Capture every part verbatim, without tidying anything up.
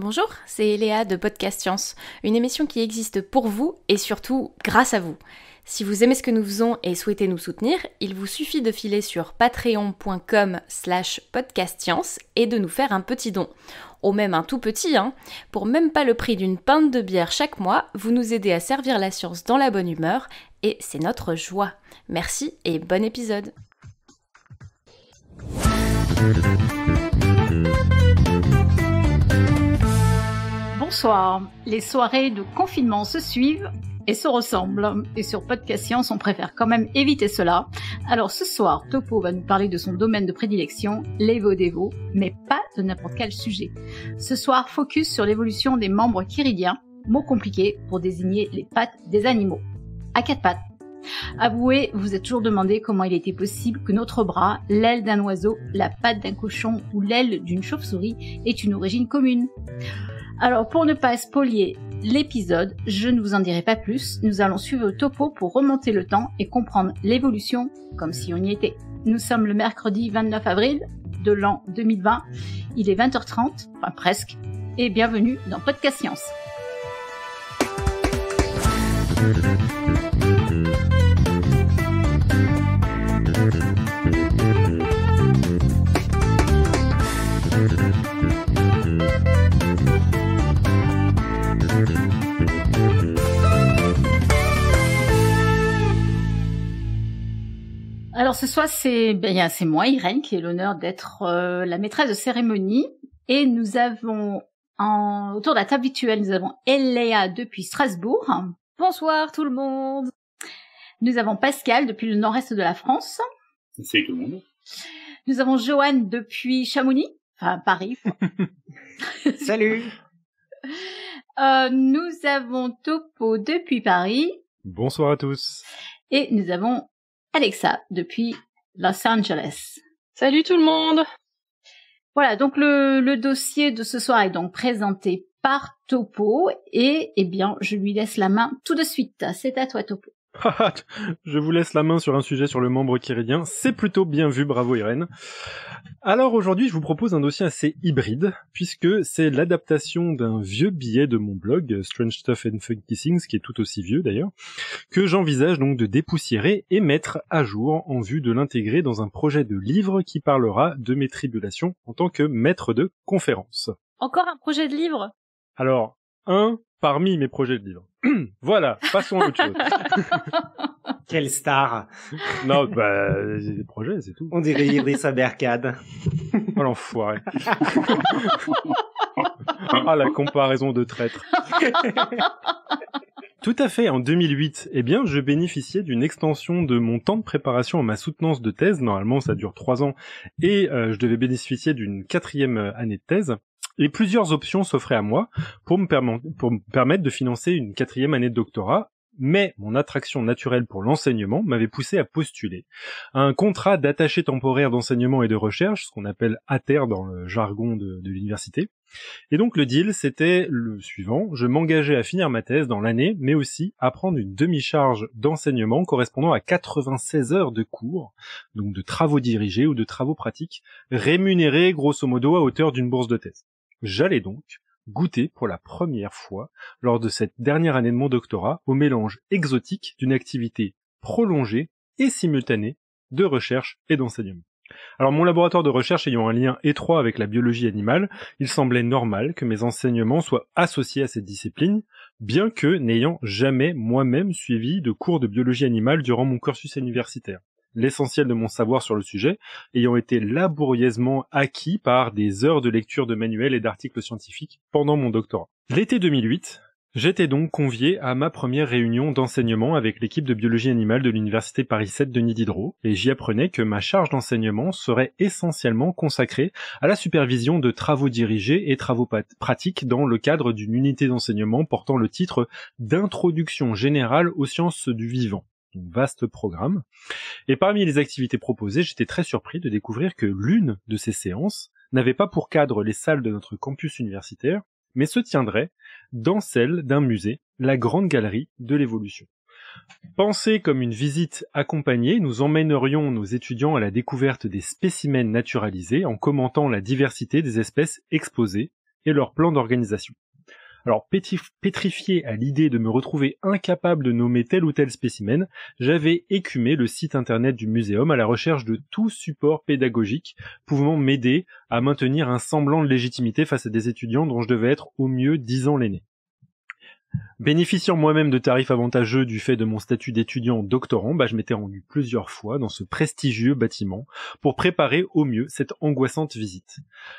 Bonjour, c'est Léa de Podcast Science, une émission qui existe pour vous et surtout grâce à vous. Si vous aimez ce que nous faisons et souhaitez nous soutenir, il vous suffit de filer sur patreon.com slash podcastscience et de nous faire un petit don. Ou même un tout petit, hein. Pour même pas le prix d'une pinte de bière chaque mois, vous nous aidez à servir la science dans la bonne humeur et c'est notre joie. Merci et bon épisode. Bonsoir, les soirées de confinement se suivent et se ressemblent. Et sur Podcast Science, on préfère quand même éviter cela. Alors ce soir, Topo va nous parler de son domaine de prédilection, l'évo-dévo, mais pas de n'importe quel sujet. Ce soir, focus sur l'évolution des membres chiridiens, mot compliqué pour désigner les pattes des animaux. À quatre pattes. Avouez, vous vous êtes toujours demandé comment il était possible que notre bras, l'aile d'un oiseau, la patte d'un cochon ou l'aile d'une chauve-souris aient une origine commune. Alors, pour ne pas spolier l'épisode, je ne vous en dirai pas plus. Nous allons suivre Topo pour remonter le temps et comprendre l'évolution comme si on y était. Nous sommes le mercredi vingt-neuf avril de l'an deux mille vingt. Il est vingt heures trente, enfin presque, et bienvenue dans Podcast Science. Alors ce soir, c'est ben, c'est moi, Irène, qui ai l'honneur d'être euh, la maîtresse de cérémonie. Et nous avons, en, autour de la table virtuelle, nous avons Eléa depuis Strasbourg. Bonsoir tout le monde. Nous avons Pascal depuis le nord-est de la France. Salut tout le monde. Nous avons Joanne depuis Chamonix, enfin Paris. Salut. Euh, nous avons Topo depuis Paris. Bonsoir à tous. Et nous avons Alexa depuis Los Angeles. Salut tout le monde. Voilà, donc le, le dossier de ce soir est donc présenté par Topo et eh bien je lui laisse la main tout de suite. C'est à toi Topo. Je vous laisse la main sur un sujet sur le membre chiridien, c'est plutôt bien vu, bravo Irène. Alors aujourd'hui je vous propose un dossier assez hybride, puisque c'est l'adaptation d'un vieux billet de mon blog, Strange Stuff and Funky Things, qui est tout aussi vieux d'ailleurs, que j'envisage donc de dépoussiérer et mettre à jour en vue de l'intégrer dans un projet de livre qui parlera de mes tribulations en tant que maître de conférence. Encore un projet de livre ? Alors, un parmi mes projets de livre. Voilà, passons à autre chose. Quelle star. Non, bah, j'ai des projets, c'est tout. On dirait Idriss Aberkane. Oh l'enfoiré. Ah, la comparaison de traître. Tout à fait, en deux mille huit, eh bien, je bénéficiais d'une extension de mon temps de préparation à ma soutenance de thèse. Normalement, ça dure trois ans, et euh, je devais bénéficier d'une quatrième année de thèse. Et plusieurs options s'offraient à moi pour me, perm- pour me permettre de financer une quatrième année de doctorat, mais mon attraction naturelle pour l'enseignement m'avait poussé à postuler à un contrat d'attaché temporaire d'enseignement et de recherche, ce qu'on appelle A T E R dans le jargon de, de l'université. Et donc le deal, c'était le suivant, je m'engageais à finir ma thèse dans l'année, mais aussi à prendre une demi-charge d'enseignement correspondant à quatre-vingt-seize heures de cours, donc de travaux dirigés ou de travaux pratiques, rémunérés grosso modo à hauteur d'une bourse de thèse. J'allais donc goûter pour la première fois, lors de cette dernière année de mon doctorat, au mélange exotique d'une activité prolongée et simultanée de recherche et d'enseignement. Alors mon laboratoire de recherche ayant un lien étroit avec la biologie animale, il semblait normal que mes enseignements soient associés à cette discipline, bien que n'ayant jamais moi-même suivi de cours de biologie animale durant mon cursus universitaire. L'essentiel de mon savoir sur le sujet ayant été laborieusement acquis par des heures de lecture de manuels et d'articles scientifiques pendant mon doctorat. L'été deux mille huit, j'étais donc convié à ma première réunion d'enseignement avec l'équipe de biologie animale de l'université Paris sept Denis Diderot, et j'y apprenais que ma charge d'enseignement serait essentiellement consacrée à la supervision de travaux dirigés et travaux pat- pratiques dans le cadre d'une unité d'enseignement portant le titre d'Introduction générale aux sciences du vivant. Un vaste programme. Et parmi les activités proposées, j'étais très surpris de découvrir que l'une de ces séances n'avait pas pour cadre les salles de notre campus universitaire, mais se tiendrait dans celle d'un musée, la Grande Galerie de l'Évolution. Pensée comme une visite accompagnée, nous emmènerions nos étudiants à la découverte des spécimens naturalisés en commentant la diversité des espèces exposées et leur plan d'organisation. Alors, pétrifié à l'idée de me retrouver incapable de nommer tel ou tel spécimen, j'avais écumé le site internet du muséum à la recherche de tout support pédagogique pouvant m'aider à maintenir un semblant de légitimité face à des étudiants dont je devais être au mieux dix ans l'aîné. Bénéficiant moi-même de tarifs avantageux du fait de mon statut d'étudiant doctorant, bah, je m'étais rendu plusieurs fois dans ce prestigieux bâtiment pour préparer au mieux cette angoissante visite.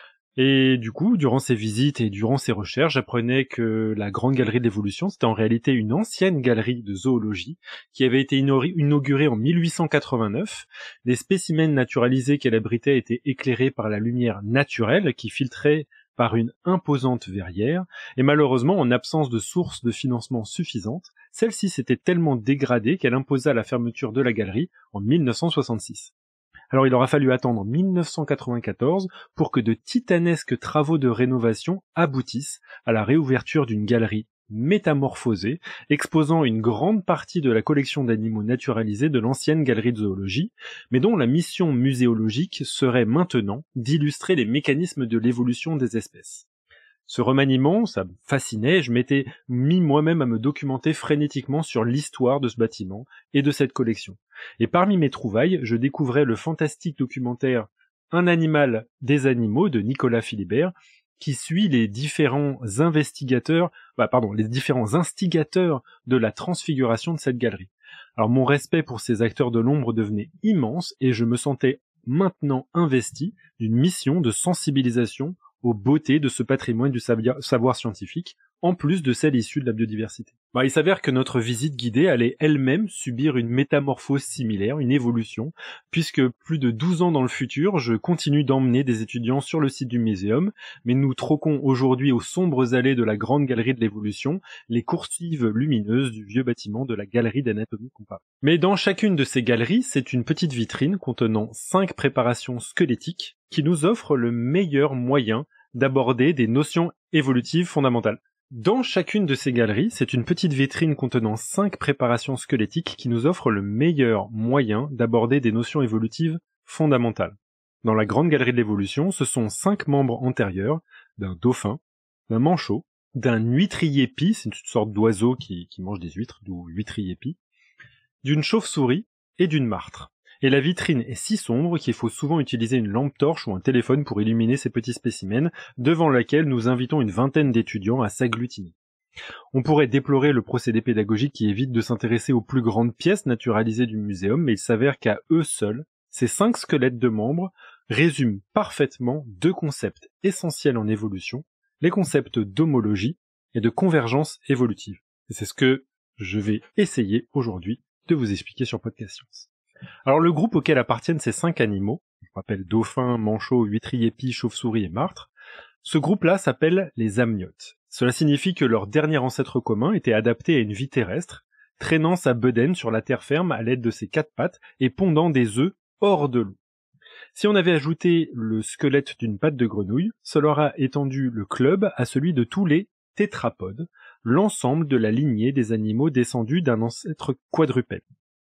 Et du coup, durant ces visites et durant ces recherches, j'apprenais que la Grande Galerie de l'Évolution, c'était en réalité une ancienne galerie de zoologie qui avait été inaugurée en mille huit cent quatre-vingt-neuf. Les spécimens naturalisés qu'elle abritait étaient éclairés par la lumière naturelle qui filtrait par une imposante verrière, et malheureusement, en absence de sources de financement suffisantes, celle-ci s'était tellement dégradée qu'elle imposa la fermeture de la galerie en mille neuf cent soixante-six. Alors il aura fallu attendre mille neuf cent quatre-vingt-quatorze pour que de titanesques travaux de rénovation aboutissent à la réouverture d'une galerie métamorphosée, exposant une grande partie de la collection d'animaux naturalisés de l'ancienne galerie de zoologie, mais dont la mission muséologique serait maintenant d'illustrer les mécanismes de l'évolution des espèces. Ce remaniement, ça me fascinait, je m'étais mis moi-même à me documenter frénétiquement sur l'histoire de ce bâtiment et de cette collection. Et parmi mes trouvailles, je découvrais le fantastique documentaire Un animal, des animaux de Nicolas Philibert, qui suit les différents investigateurs, bah pardon, les différents instigateurs de la transfiguration de cette galerie. Alors mon respect pour ces acteurs de l'ombre devenait immense et je me sentais maintenant investi d'une mission de sensibilisation aux beautés de ce patrimoine du savoir scientifique, en plus de celle issue de la biodiversité. Bah, il s'avère que notre visite guidée allait elle-même subir une métamorphose similaire, une évolution, puisque plus de douze ans dans le futur, je continue d'emmener des étudiants sur le site du muséum, mais nous troquons aujourd'hui aux sombres allées de la Grande Galerie de l'Évolution les coursives lumineuses du vieux bâtiment de la Galerie d'Anatomie Comparée. Mais dans chacune de ces galeries, c'est une petite vitrine contenant cinq préparations squelettiques qui nous offrent le meilleur moyen d'aborder des notions évolutives fondamentales. Dans chacune de ces galeries, c'est une petite vitrine contenant cinq préparations squelettiques qui nous offrent le meilleur moyen d'aborder des notions évolutives fondamentales. Dans la Grande Galerie de l'Évolution, ce sont cinq membres antérieurs d'un dauphin, d'un manchot, d'un huîtrier-pie, c'est une sorte d'oiseau qui, qui mange des huîtres, d'où huîtrier-pie, d'une chauve-souris et d'une martre. Et la vitrine est si sombre qu'il faut souvent utiliser une lampe torche ou un téléphone pour illuminer ces petits spécimens, devant laquelle nous invitons une vingtaine d'étudiants à s'agglutiner. On pourrait déplorer le procédé pédagogique qui évite de s'intéresser aux plus grandes pièces naturalisées du muséum, mais il s'avère qu'à eux seuls, ces cinq squelettes de membres résument parfaitement deux concepts essentiels en évolution, les concepts d'homologie et de convergence évolutive. Et c'est ce que je vais essayer aujourd'hui de vous expliquer sur Podcast Science. Alors le groupe auquel appartiennent ces cinq animaux, je rappelle dauphin, manchot, huîtrier-pie, chauve-souris et martre, ce groupe-là s'appelle les amniotes. Cela signifie que leur dernier ancêtre commun était adapté à une vie terrestre, traînant sa bedaine sur la terre ferme à l'aide de ses quatre pattes et pondant des œufs hors de l'eau. Si on avait ajouté le squelette d'une patte de grenouille, cela aurait étendu le club à celui de tous les tétrapodes, l'ensemble de la lignée des animaux descendus d'un ancêtre quadrupède.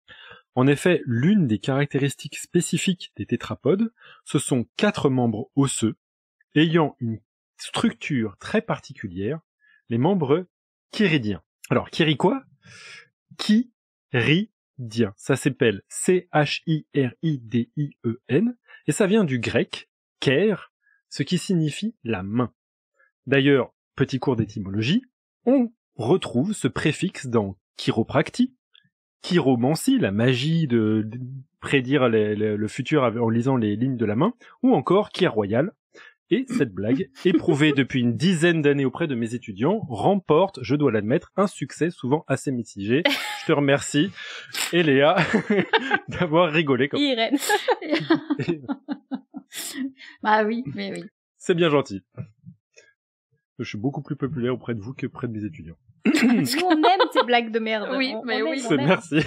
En effet, l'une des caractéristiques spécifiques des tétrapodes, ce sont quatre membres osseux, ayant une structure très particulière, les membres chiridiens. Alors, chiri quoi? Chiridien. Ça s'appelle C H I R I D I E N, et ça vient du grec, ker, ce qui signifie la main. D'ailleurs, petit cours d'étymologie, on retrouve ce préfixe dans chiropractie, chiromancie, la magie de, de prédire les, les, le futur en lisant les lignes de la main, ou encore Kier Royal. Et cette blague, éprouvée depuis une dizaine d'années auprès de mes étudiants, remporte, je dois l'admettre, un succès souvent assez mitigé. Je te remercie, et Léa, d'avoir rigolé comme Irène. Bah oui, mais oui. C'est bien gentil. Je suis beaucoup plus populaire auprès de vous que auprès de mes étudiants. Nous, on aime ces blagues de merde. Oui, on, mais on oui. aime, on C'est aime. merci.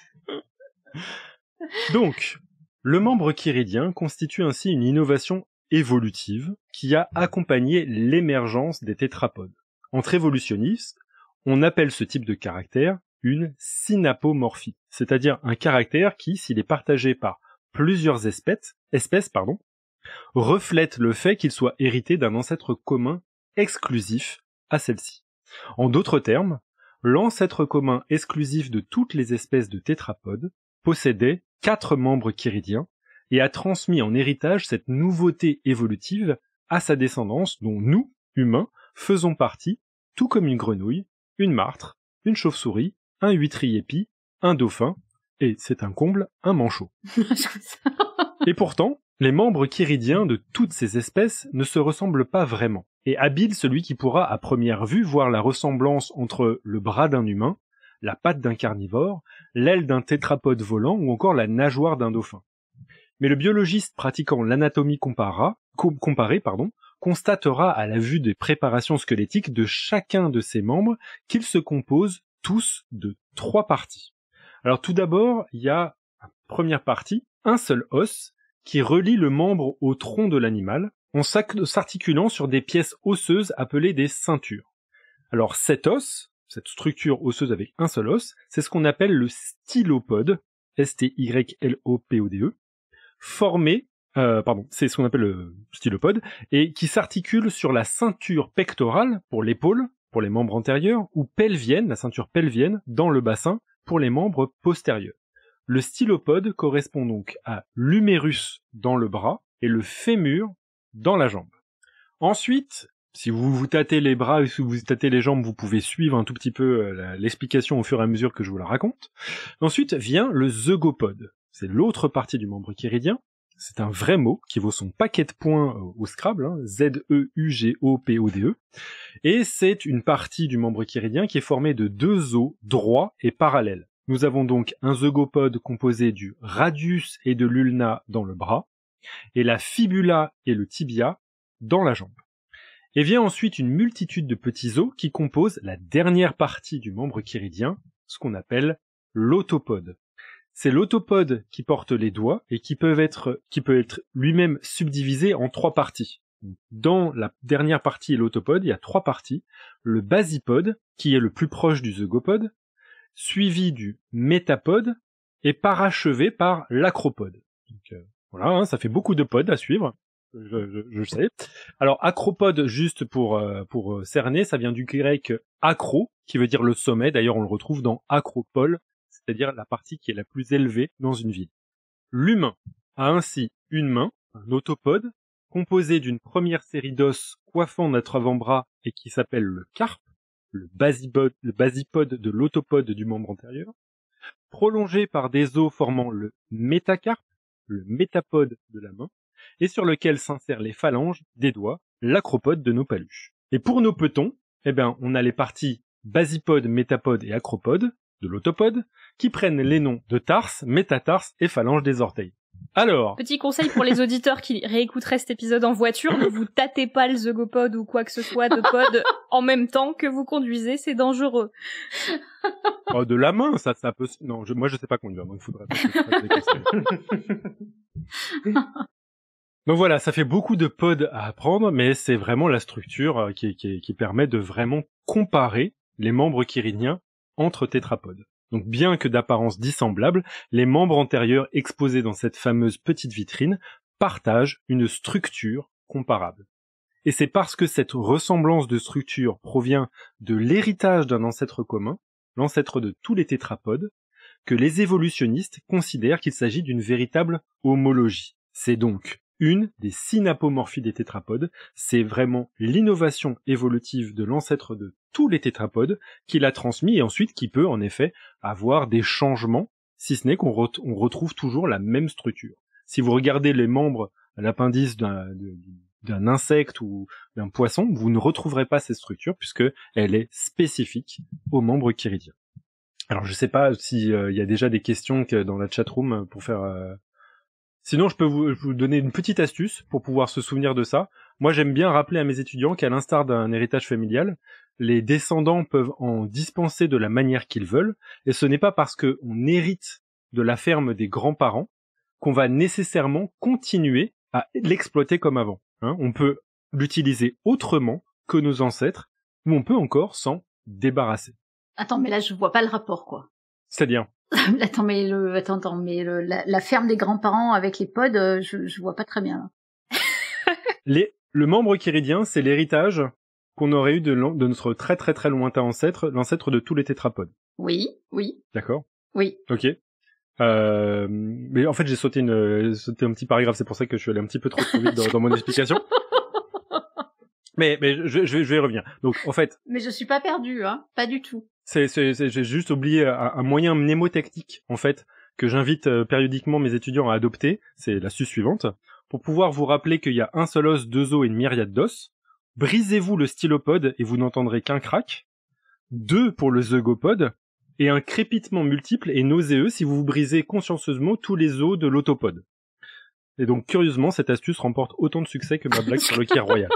Donc, le membre chiridien constitue ainsi une innovation évolutive qui a accompagné l'émergence des tétrapodes. Entre évolutionnistes, on appelle ce type de caractère une synapomorphie, c'est-à-dire un caractère qui, s'il est partagé par plusieurs espèces, espèces, pardon, reflète le fait qu'il soit hérité d'un ancêtre commun exclusif à celle-ci. En d'autres termes, l'ancêtre commun exclusif de toutes les espèces de tétrapodes possédait quatre membres chiridiens et a transmis en héritage cette nouveauté évolutive à sa descendance dont nous, humains, faisons partie, tout comme une grenouille, une martre, une chauve-souris, un huîtrier-pie, un dauphin, et c'est un comble, un manchot. Et pourtant, les membres chiridiens de toutes ces espèces ne se ressemblent pas vraiment. Et habile celui qui pourra à première vue voir la ressemblance entre le bras d'un humain, la patte d'un carnivore, l'aile d'un tétrapode volant ou encore la nageoire d'un dauphin. Mais le biologiste pratiquant l'anatomie compara, com- comparée pardon, constatera à la vue des préparations squelettiques de chacun de ces membres qu'ils se composent tous de trois parties. Alors tout d'abord, il y a, première partie, un seul os qui relie le membre au tronc de l'animal en s'articulant sur des pièces osseuses appelées des ceintures. Alors cet os, cette structure osseuse avec un seul os, c'est ce qu'on appelle le stylopode, S T Y L O P O D E, formé, euh, pardon, c'est ce qu'on appelle le stylopode, et qui s'articule sur la ceinture pectorale pour l'épaule, pour les membres antérieurs, ou pelvienne, la ceinture pelvienne, dans le bassin, pour les membres postérieurs. Le stylopode correspond donc à l'humérus dans le bras et le fémur dans la jambe. Ensuite, si vous vous tâtez les bras et si vous vous tâtez les jambes, vous pouvez suivre un tout petit peu l'explication au fur et à mesure que je vous la raconte. Ensuite vient le zygopode. C'est l'autre partie du membre chiridien. C'est un vrai mot qui vaut son paquet de points au Scrabble, hein, Z E U G O P O D E. Et c'est une partie du membre chiridien qui est formée de deux os droits et parallèles. Nous avons donc un zygopode composé du radius et de l'ulna dans le bras, et la fibula et le tibia dans la jambe. Et vient ensuite une multitude de petits os qui composent la dernière partie du membre chiridien, ce qu'on appelle l'autopode. C'est l'autopode qui porte les doigts et qui peut être, qui peut être lui-même subdivisé en trois parties. Dans la dernière partie et l'autopode, il y a trois parties. Le basipode, qui est le plus proche du zygopode, suivi du métapode et parachevé par l'acropode. Donc, euh, voilà, hein, ça fait beaucoup de pods à suivre, je, je, je sais. Alors acropode, juste pour euh, pour cerner, ça vient du grec acro, qui veut dire le sommet. D'ailleurs, on le retrouve dans acropole, c'est-à-dire la partie qui est la plus élevée dans une ville. L'humain a ainsi une main, un autopode, composé d'une première série d'os coiffant notre avant-bras et qui s'appelle le carpe, le basipode, le basipode de l'autopode du membre antérieur, prolongé par des os formant le métacarpe, le métapode de la main, et sur lequel s'insèrent les phalanges des doigts, l'acropode de nos paluches. Et pour nos petons, eh ben, on a les parties basipode, métapode et acropode de l'autopode, qui prennent les noms de tarse, métatarse et phalange des orteils. Alors, petit conseil pour les auditeurs qui réécouteraient cet épisode en voiture, ne vous tâtez pas le zygopode ou quoi que ce soit de pod en même temps que vous conduisez, c'est dangereux. Oh, de la main, ça, ça peut. Non, je, moi je sais pas conduire, donc il faudrait pas que je fasse des conseils. Donc voilà, ça fait beaucoup de pods à apprendre, mais c'est vraiment la structure qui, qui, qui permet de vraiment comparer les membres chiridiens entre tétrapodes. Donc bien que d'apparence dissemblable, les membres antérieurs exposés dans cette fameuse petite vitrine partagent une structure comparable. Et c'est parce que cette ressemblance de structure provient de l'héritage d'un ancêtre commun, l'ancêtre de tous les tétrapodes, que les évolutionnistes considèrent qu'il s'agit d'une véritable homologie. C'est donc une des synapomorphies des tétrapodes, c'est vraiment l'innovation évolutive de l'ancêtre de tous les tétrapodes qui l'a transmis et ensuite qui peut en effet avoir des changements, si ce n'est qu'on re- on retrouve toujours la même structure. Si vous regardez les membres, l'appendice d'un, d'un insecte ou d'un poisson, vous ne retrouverez pas cette structure puisque elle est spécifique aux membres chiridiens. Alors je sais pas s'il euh, y a déjà des questions que dans la chatroom pour faire... Euh... Sinon, je peux vous, vous donner une petite astuce pour pouvoir se souvenir de ça. Moi, j'aime bien rappeler à mes étudiants qu'à l'instar d'un héritage familial, les descendants peuvent en dispenser de la manière qu'ils veulent, et ce n'est pas parce qu'on hérite de la ferme des grands-parents qu'on va nécessairement continuer à l'exploiter comme avant. Hein, on peut l'utiliser autrement que nos ancêtres, ou on peut encore s'en débarrasser. Attends, mais là, je vois pas le rapport, quoi. C'est-à-dire ? Attends, mais le, attends, attends, mais le, la, la ferme des grands-parents avec les pods, euh, je, je vois pas très bien, là. Les, le membre chiridien, c'est l'héritage qu'on aurait eu de, de notre très très très lointain ancêtre, l'ancêtre de tous les tétrapodes. Oui, oui. D'accord. Oui. Ok. Euh, mais en fait, j'ai sauté une, sauté un petit paragraphe, c'est pour ça que je suis allé un petit peu trop, trop vite dans, dans mon explication. Mais, mais je, je, vais, je vais y revenir. Donc, en fait. Mais je suis pas perdue, hein. Pas du tout. C'est, c'est, c'est j'ai juste oublié un, un moyen mnémotechnique, en fait, que j'invite euh, périodiquement mes étudiants à adopter. C'est l'astuce suivante. Pour pouvoir vous rappeler qu'il y a un seul os, deux os et une myriade d'os, brisez-vous le stylopode et vous n'entendrez qu'un crack. Deux pour le zeugopode. Et un crépitement multiple et nauséeux si vous vous brisez consciencieusement tous les os de l'autopode. Et donc, curieusement, cette astuce remporte autant de succès que ma blague sur le Kir Royal.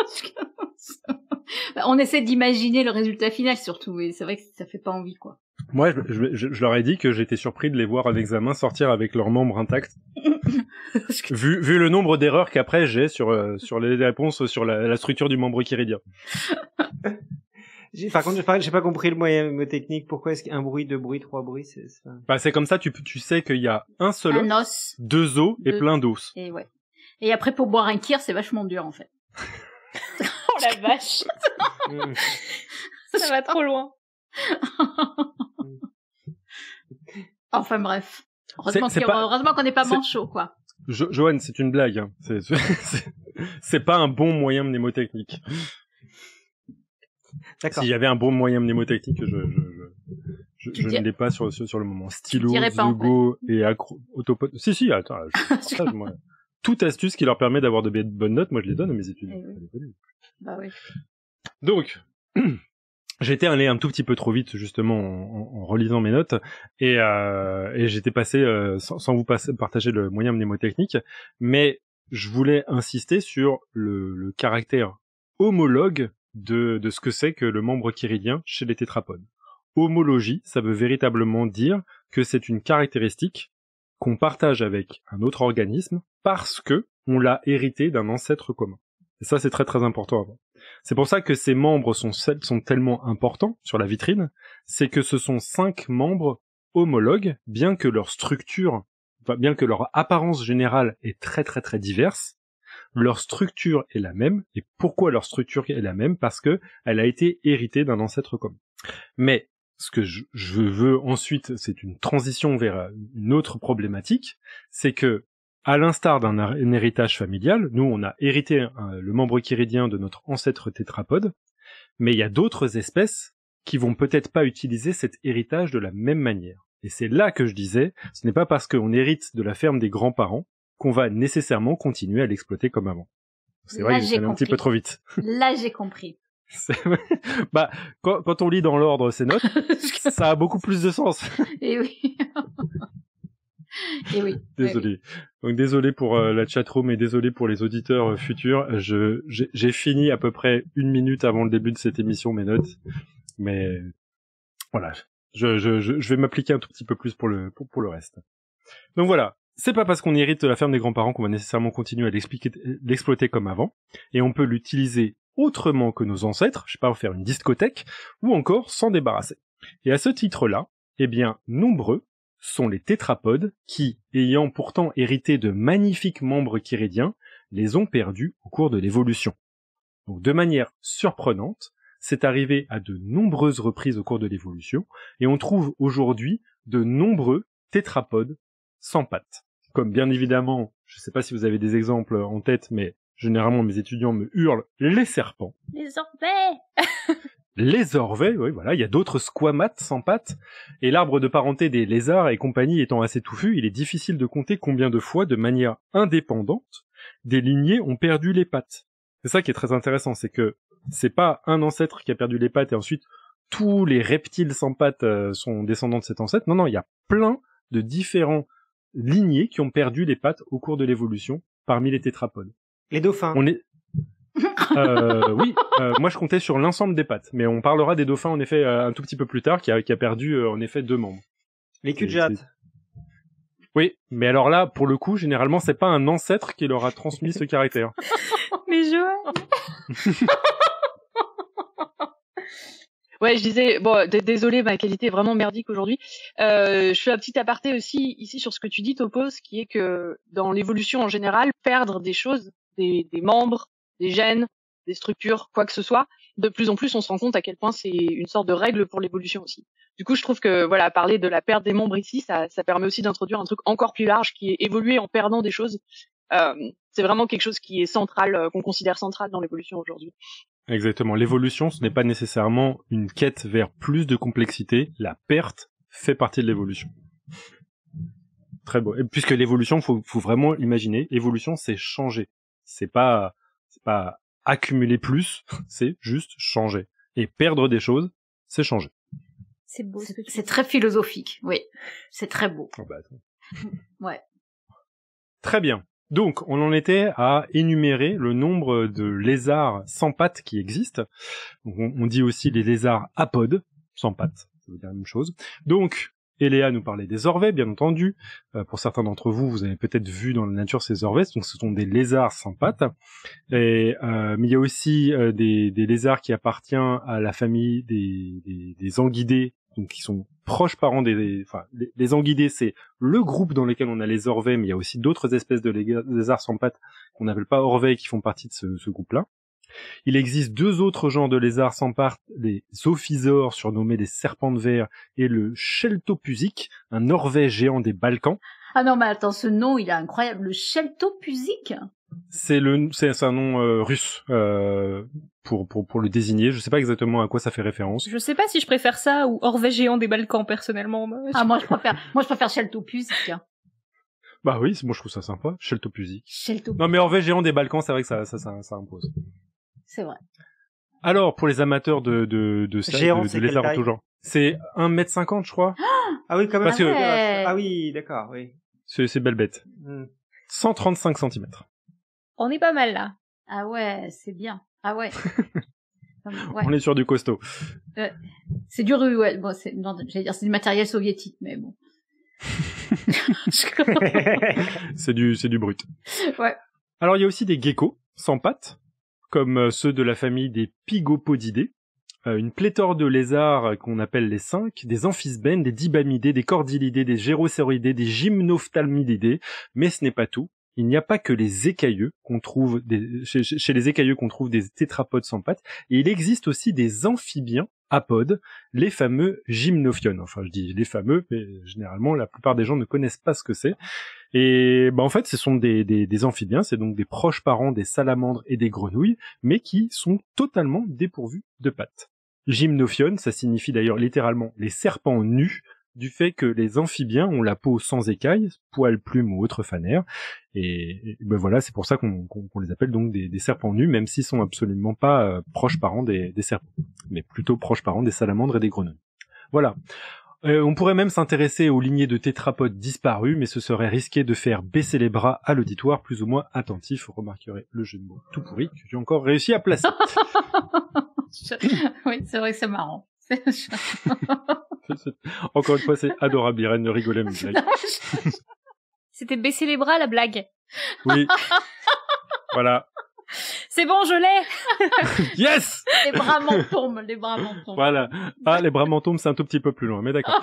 On essaie d'imaginer le résultat final, surtout, et c'est vrai que ça fait pas envie, quoi. Moi, je, je, je, je leur ai dit que j'étais surpris de les voir à l'examen sortir avec leurs membres intacts. vu, vu le nombre d'erreurs qu'après j'ai sur, euh, sur les réponses sur la, la structure du membre chiridien. J'ai, par contre, j'ai pas, j'ai pas compris le moyen mnémotechnique. Pourquoi est-ce qu'un bruit, deux bruits, trois bruits, c'est ça? Bah, c'est comme ça, tu, tu sais qu'il y a un seul un os, os, deux os et deux... plein d'os. Et ouais. Et après, pour boire un kir, c'est vachement dur, en fait. Oh la vache. Ça va trop loin. Enfin bref. Heureusement, c'est, c'est qu'on, pas... heureusement qu'on n'est pas c'est... manchot, quoi. Jo- Joanne, c'est une blague. Hein. C'est, c'est, c'est pas un bon moyen mnémotechnique. D'accord. Si j'avais un bon moyen mnémotechnique, je, je, je, je, je ne l'ai pas sur, sur, sur le moment. Stylo, Zugo et acro, autopode. Si, si, attends, je partage, moi. Toute astuce qui leur permet d'avoir de bonnes notes, moi je les donne à mes étudiants. Oui. Bah oui. Donc, j'étais allé un tout petit peu trop vite, justement, en, en relisant mes notes, et, euh, et j'étais passé, euh, sans, sans vous passer, partager le moyen mnémotechnique, mais je voulais insister sur le, le caractère homologue de, de ce que c'est que le membre chiridien chez les tétrapodes. Homologie, ça veut véritablement dire que c'est une caractéristique qu'on partage avec un autre organisme parce que on l'a hérité d'un ancêtre commun. Et ça, c'est très très important avant. C'est pour ça que ces membres sont, sont tellement importants sur la vitrine, c'est que ce sont cinq membres homologues, bien que leur structure, enfin, bien que leur apparence générale est très très très diverse, leur structure est la même. Et pourquoi leur structure est la même? Parce que elle a été héritée d'un ancêtre commun. Mais ce que je, je veux ensuite, c'est une transition vers une autre problématique, c'est que, à l'instar d'un un héritage familial, nous on a hérité un, le membre chiridien de notre ancêtre tétrapode, mais il y a d'autres espèces qui vont peut-être pas utiliser cet héritage de la même manière. Et c'est là que je disais, ce n'est pas parce qu'on hérite de la ferme des grands-parents qu'on va nécessairement continuer à l'exploiter comme avant. C'est vrai que j'ai allé un petit peu trop vite. Là, j'ai compris. bah, quand, quand on lit dans l'ordre ces notes, ça a beaucoup plus de sens. Et oui. Et oui. Désolé. Oui. Donc désolé pour euh, la chatroom et désolé pour les auditeurs euh, futurs. Je j'ai, j'ai fini à peu près une minute avant le début de cette émission mes notes, mais voilà, je je je, je vais m'appliquer un tout petit peu plus pour le pour, pour le reste. Donc voilà. C'est pas parce qu'on hérite de la ferme des grands-parents qu'on va nécessairement continuer à l'exploiter comme avant, et on peut l'utiliser autrement que nos ancêtres, je sais pas, faire une discothèque, ou encore s'en débarrasser. Et à ce titre-là, eh bien, nombreux sont les tétrapodes qui, ayant pourtant hérité de magnifiques membres chiridiens, les ont perdus au cours de l'évolution. Donc de manière surprenante, c'est arrivé à de nombreuses reprises au cours de l'évolution, et on trouve aujourd'hui de nombreux tétrapodes sans pattes. Comme bien évidemment, je ne sais pas si vous avez des exemples en tête, mais généralement mes étudiants me hurlent les serpents. Les orvets. Les orvets, oui, voilà, il y a d'autres squamates sans pattes, et l'arbre de parenté des lézards et compagnie étant assez touffu, il est difficile de compter combien de fois, de manière indépendante, des lignées ont perdu les pattes. C'est ça qui est très intéressant, c'est que c'est pas un ancêtre qui a perdu les pattes et ensuite tous les reptiles sans pattes euh, sont descendants de cet ancêtre. Non, non, il y a plein de différents lignées qui ont perdu les pattes au cours de l'évolution parmi les tétrapodes. Les dauphins. On est euh, oui, euh, moi je comptais sur l'ensemble des pattes, mais on parlera des dauphins en effet euh, un tout petit peu plus tard, qui a, qui a perdu euh, en effet deux membres. Les cul-de-jatte. Oui, mais alors là, pour le coup, généralement, c'est pas un ancêtre qui leur a transmis ce caractère. Mais je... Ouais, je disais, bon, d- désolé, ma qualité est vraiment merdique aujourd'hui. Euh, je fais un petit aparté aussi ici sur ce que tu dis, Topos, qui est que dans l'évolution en général, perdre des choses, des, des membres, des gènes, des structures, quoi que ce soit, de plus en plus, on se rend compte à quel point c'est une sorte de règle pour l'évolution aussi. Du coup, je trouve que voilà, parler de la perte des membres ici, ça, ça permet aussi d'introduire un truc encore plus large qui est évoluer en perdant des choses. Euh, c'est vraiment quelque chose qui est central, euh, qu'on considère central dans l'évolution aujourd'hui. Exactement. L'évolution, ce n'est pas nécessairement une quête vers plus de complexité. La perte fait partie de l'évolution. Très beau. Et puisque l'évolution, faut, faut vraiment imaginer, évolution, c'est changer. C'est pas, c'est pas accumuler plus, c'est juste changer. Et perdre des choses, c'est changer. C'est beau. C'est, c'est très philosophique, oui. C'est très beau. Oh bah, attends. Ouais. Très bien. Donc, on en était à énumérer le nombre de lézards sans pattes qui existent. Donc, on, on dit aussi les lézards apodes, sans pattes, ça veut dire la même chose. Donc, Eléa nous parlait des orvets, bien entendu. Euh, pour certains d'entre vous, vous avez peut-être vu dans la nature ces orvets, donc ce sont des lézards sans pattes. Et, euh, mais il y a aussi euh, des, des lézards qui appartiennent à la famille des, des, des anguidés, donc qui sont proches parents des, des enfin, les, les anguidés, c'est le groupe dans lequel on a les orvets, mais il y a aussi d'autres espèces de lézards sans pattes qu'on n'appelle pas orvets qui font partie de ce, ce groupe-là. Il existe deux autres genres de lézards sans pattes, les ophysores, surnommés les serpents de verre, et le Sheltopusic, un orvet géant des Balkans. Ah non, mais attends, ce nom, il est incroyable. Le Sheltopusic. C'est le, c'est, c'est un nom euh, russe euh, pour pour pour le désigner. Je sais pas exactement à quoi ça fait référence. Je sais pas si je préfère ça ou Orvet géant des Balkans personnellement. Ah moi je préfère, moi je préfère Sheltopusic. Bah oui, moi je trouve ça sympa, Sheltopusic. Sheltopusic. Non mais Orvet géant des Balkans, c'est vrai que ça ça ça, ça impose. C'est vrai. Alors pour les amateurs de de de ça, Géant, de, c'est de lézards en quelle tout genre, c'est un mètre cinquante je crois. Ah oui, quand même. Parce que- Ouais. Ah oui, d'accord, oui. C'est c'est belle bête. Hmm. cent trente-cinq centimètres. On est pas mal là. Ah ouais, c'est bien. Ah ouais. Ouais. On est sur du costaud. C'est du ru, ouais. Bon, c'est, non, j'allais dire c'est du matériel soviétique, mais bon. c'est du c'est du brut. Ouais. Alors il y a aussi des geckos sans pattes, comme euh, ceux de la famille des Pygopodidés, euh, une pléthore de lézards euh, qu'on appelle les cinq, des amphisbènes, des dibamidés, des cordylidés, des gérocéroïdés, des gymnophthalmidés, mais ce n'est pas tout. Il n'y a pas que les écailleux qu'on trouve des, chez, chez les écailleux qu'on trouve des tétrapodes sans pattes, et il existe aussi des amphibiens apodes, les fameux gymnophiones. Enfin, je dis les fameux, mais généralement la plupart des gens ne connaissent pas ce que c'est. Et bah en fait, ce sont des, des, des amphibiens, c'est donc des proches parents des salamandres et des grenouilles, mais qui sont totalement dépourvus de pattes. Gymnophiones, ça signifie d'ailleurs littéralement les serpents nus, du fait que les amphibiens ont la peau sans écailles, poils, plumes ou autres fanères, et, et ben voilà, c'est pour ça qu'on, qu'on, qu'on les appelle donc des, des serpents nus, même s'ils sont absolument pas euh, proches parents des, des serpents, mais plutôt proches parents des salamandres et des grenouilles. Voilà. Euh, on pourrait même s'intéresser aux lignées de tétrapodes disparus, mais ce serait risqué de faire baisser les bras à l'auditoire plus ou moins attentif. Vous remarquerez le jeu de mots tout pourri que j'ai encore réussi à placer. Oui, c'est vrai que c'est marrant. Encore une fois, c'est adorable, Irène, ne rigolez mes blagues. C'était baisser les bras la blague. Oui. Voilà. C'est bon, je l'ai. Yes! Les bras m'en tombent, les bras m'en tombent. Voilà. Ah, les bras m'en tombent, c'est un tout petit peu plus loin, mais d'accord.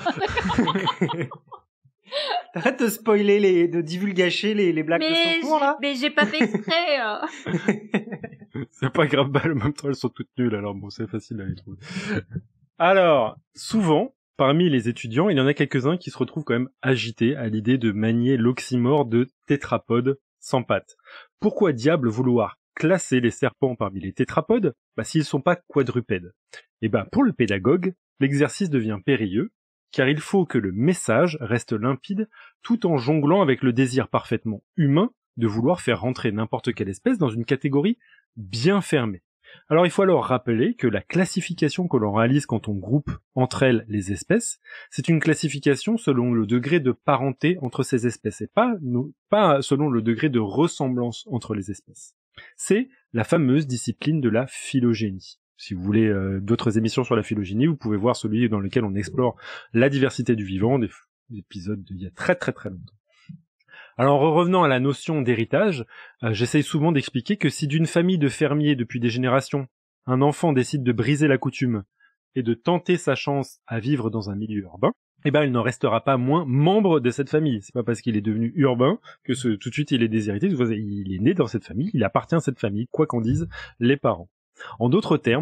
T'arrêtes de spoiler les, de divulgacher les, les blagues mais, de son cours, là. mais j'ai pas fait exprès. euh. C'est pas grave, bah, en même temps, elles sont toutes nulles, alors bon, c'est facile à les trouver. Alors, souvent, parmi les étudiants, il y en a quelques-uns qui se retrouvent quand même agités à l'idée de manier l'oxymore de tétrapode sans pattes. Pourquoi diable vouloir classer les serpents parmi les tétrapodes, bah, s'ils sont pas quadrupèdes? Et bah, pour le pédagogue, l'exercice devient périlleux, car il faut que le message reste limpide tout en jonglant avec le désir parfaitement humain de vouloir faire rentrer n'importe quelle espèce dans une catégorie bien fermée. Alors il faut alors rappeler que la classification que l'on réalise quand on groupe entre elles les espèces, c'est une classification selon le degré de parenté entre ces espèces, et pas, pas selon le degré de ressemblance entre les espèces. C'est la fameuse discipline de la phylogénie. Si vous voulez euh, d'autres émissions sur la phylogénie, vous pouvez voir celui dans lequel on explore la diversité du vivant, des, des épisodes d'il y a très très très longtemps. Alors revenant à la notion d'héritage, euh, j'essaye souvent d'expliquer que si d'une famille de fermiers depuis des générations, un enfant décide de briser la coutume et de tenter sa chance à vivre dans un milieu urbain, eh ben il n'en restera pas moins membre de cette famille. C'est pas parce qu'il est devenu urbain que ce, tout de suite il est déshérité. Il est né dans cette famille, il appartient à cette famille, quoi qu'en disent les parents. En d'autres termes,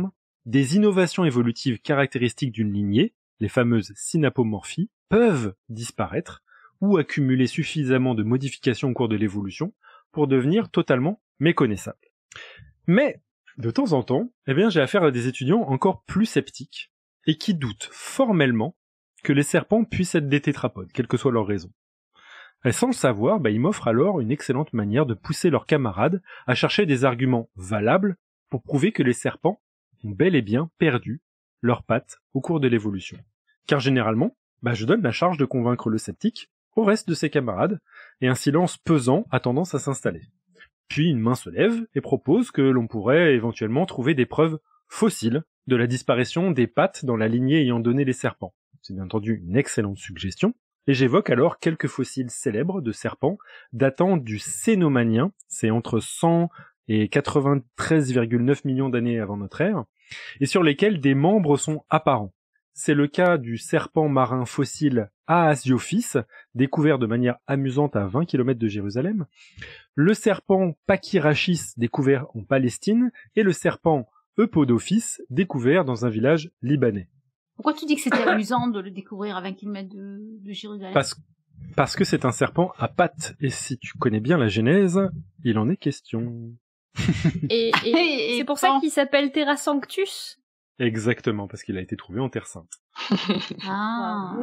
des innovations évolutives caractéristiques d'une lignée, les fameuses synapomorphies, peuvent disparaître ou accumuler suffisamment de modifications au cours de l'évolution pour devenir totalement méconnaissables. Mais, de temps en temps, eh bien, j'ai affaire à des étudiants encore plus sceptiques et qui doutent formellement que les serpents puissent être des tétrapodes, quelle que soit leur raison. Et sans le savoir, bah, ils m'offrent alors une excellente manière de pousser leurs camarades à chercher des arguments valables pour prouver que les serpents ont bel et bien perdu leurs pattes au cours de l'évolution. Car généralement, bah, je donne la charge de convaincre le sceptique au reste de ses camarades, et un silence pesant a tendance à s'installer. Puis une main se lève et propose que l'on pourrait éventuellement trouver des preuves fossiles de la disparition des pattes dans la lignée ayant donné les serpents. C'est bien entendu une excellente suggestion, et j'évoque alors quelques fossiles célèbres de serpents datant du Cénomanien, c'est entre cent et quatre-vingt-treize virgule neuf millions d'années avant notre ère, et sur lesquels des membres sont apparents. C'est le cas du serpent marin fossile Aasiophis, découvert de manière amusante à vingt kilomètres de Jérusalem, le serpent Pachyrachis, découvert en Palestine, et le serpent Eupodophis, découvert dans un village libanais. Pourquoi tu dis que c'était amusant de le découvrir à vingt kilomètres de, de Jérusalem? Parce, parce que c'est un serpent à pattes, et si tu connais bien la Genèse, il en est question. Et, et, et c'est pour ça qu'il s'appelle Terra Sanctus. Exactement, parce qu'il a été trouvé en Terre Sainte. Ah,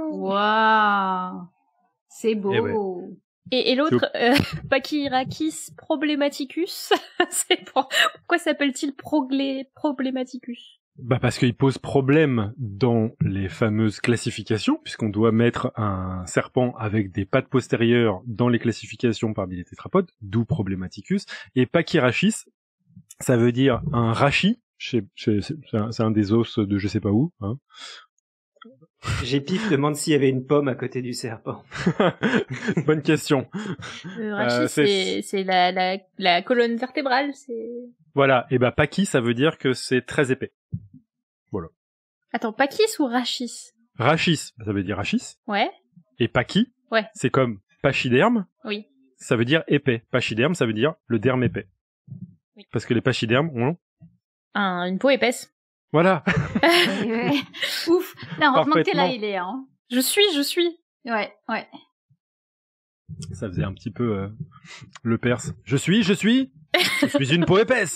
waouh, c'est beau. Et, ouais. et, et l'autre, euh, Pachyrachis problematicus, c'est pour... pourquoi s'appelle-t-il Proglé... problématicus? Bah parce qu'il pose problème dans les fameuses classifications, puisqu'on doit mettre un serpent avec des pattes postérieures dans les classifications parmi les tétrapodes, d'où problématicus, et Pachyrachis, ça veut dire un rachis. C'est un, un des os de je sais pas où. Hein. Gépif demande s'il y avait une pomme à côté du serpent. Bonne question. Le rachis, euh, c'est la, la, la colonne vertébrale. Voilà, et bah pachys, ça veut dire que c'est très épais. Voilà. Attends, pachys ou rachis? Rachis, ça veut dire rachis. Ouais. Et pachy, ouais. C'est comme pachyderme. Oui. Ça veut dire épais. Pachyderme, ça veut dire le derme épais. Oui. Parce que les pachydermes ont... Un, une peau épaisse. Voilà. Ouf. Non, heureusement que t'es là, il est. Hein. Je suis, je suis. Ouais, ouais. Ça faisait un petit peu euh, le perse. Je suis, je suis. Je suis une peau épaisse.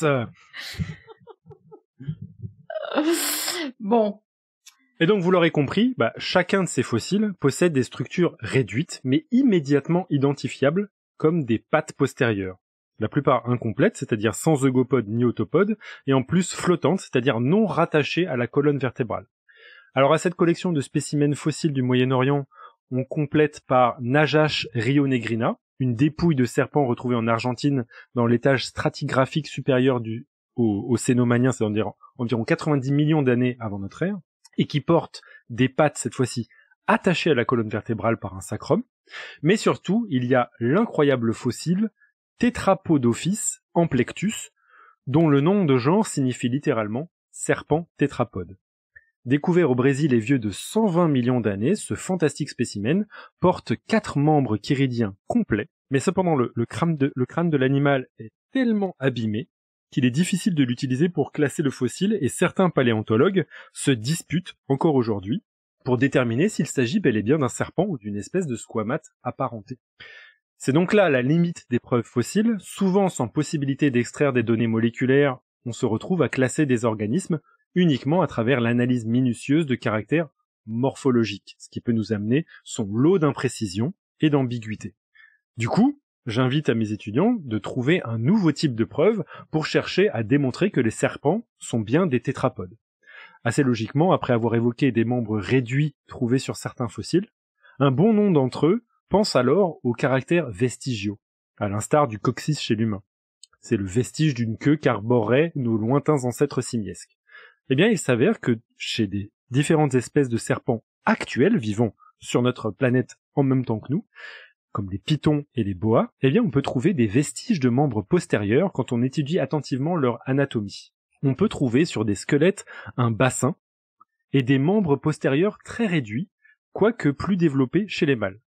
Bon. Et donc, vous l'aurez compris, bah, chacun de ces fossiles possède des structures réduites, mais immédiatement identifiables comme des pattes postérieures. La plupart incomplètes, c'est-à-dire sans eugopode ni autopode, et en plus flottantes, c'est-à-dire non rattachées à la colonne vertébrale. Alors à cette collection de spécimens fossiles du Moyen-Orient, on complète par Najash rionegrina, une dépouille de serpent retrouvée en Argentine dans l'étage stratigraphique supérieur du, au, au Cénomanien, c'est environ, environ quatre-vingt-dix millions d'années avant notre ère, et qui porte des pattes, cette fois-ci, attachées à la colonne vertébrale par un sacrum. Mais surtout, il y a l'incroyable fossile Tetrapodophis amplectus, dont le nom de genre signifie littéralement serpent tétrapode. Découvert au Brésil et vieux de cent vingt millions d'années, ce fantastique spécimen porte quatre membres chiridiens complets, mais cependant le, le crâne de, le crâne de l'animal est tellement abîmé qu'il est difficile de l'utiliser pour classer le fossile, et certains paléontologues se disputent encore aujourd'hui pour déterminer s'il s'agit bel et bien d'un serpent ou d'une espèce de squamate apparentée. C'est donc là la limite des preuves fossiles. Souvent sans possibilité d'extraire des données moléculaires, on se retrouve à classer des organismes uniquement à travers l'analyse minutieuse de caractères morphologiques, ce qui peut nous amener son lot d'imprécisions et d'ambiguïté. Du coup, j'invite à mes étudiants de trouver un nouveau type de preuve pour chercher à démontrer que les serpents sont bien des tétrapodes. Assez logiquement, après avoir évoqué des membres réduits trouvés sur certains fossiles, un bon nombre d'entre eux pense alors aux caractères vestigiaux, à l'instar du coccyx chez l'humain. C'est le vestige d'une queue qu'arboreraient nos lointains ancêtres simiesques. Eh bien, il s'avère que chez des différentes espèces de serpents actuels vivant sur notre planète en même temps que nous, comme les pythons et les boas, eh bien, on peut trouver des vestiges de membres postérieurs quand on étudie attentivement leur anatomie. On peut trouver sur des squelettes un bassin et des membres postérieurs très réduits, quoique plus développés chez les mâles.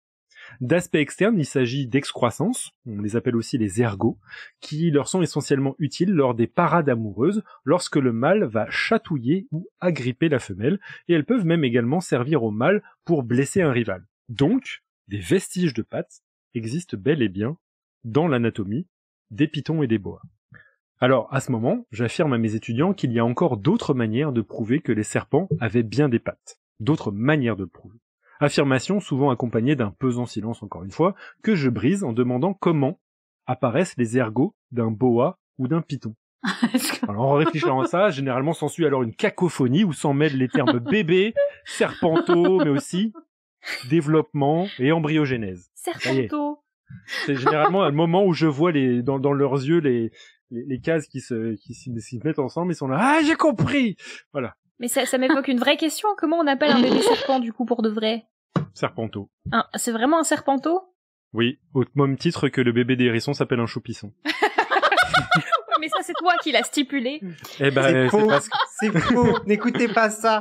D'aspect externe, il s'agit d'excroissance, on les appelle aussi les ergots, qui leur sont essentiellement utiles lors des parades amoureuses, lorsque le mâle va chatouiller ou agripper la femelle, et elles peuvent même également servir au mâle pour blesser un rival. Donc, des vestiges de pattes existent bel et bien dans l'anatomie des pitons et des boas. Alors, à ce moment, j'affirme à mes étudiants qu'il y a encore d'autres manières de prouver que les serpents avaient bien des pattes. D'autres manières de le prouver. Affirmation souvent accompagnée d'un pesant silence, encore une fois, que je brise en demandant comment apparaissent les ergots d'un boa ou d'un python. Alors, en réfléchissant à ça, généralement s'ensuit alors une cacophonie où s'en mêlent les termes bébé, serpenteau, mais aussi développement et embryogénèse. Serpenteau. C'est généralement le moment où je vois les, dans, dans leurs yeux les, les, les cases qui se, qui se mettent ensemble, ils sont là, ah, j'ai compris! Voilà. Mais ça, ça m'évoque une vraie question. Comment on appelle un bébé serpent, du coup, pour de vrai? Serpenteau. Un, c'est vraiment un serpenteau? Oui, au même titre que le bébé d'hérisson s'appelle un choupisson. Mais ça, c'est toi qui l'as stipulé. Eh ben, c'est faux, c'est parce que... c'est faux, n'écoutez pas ça.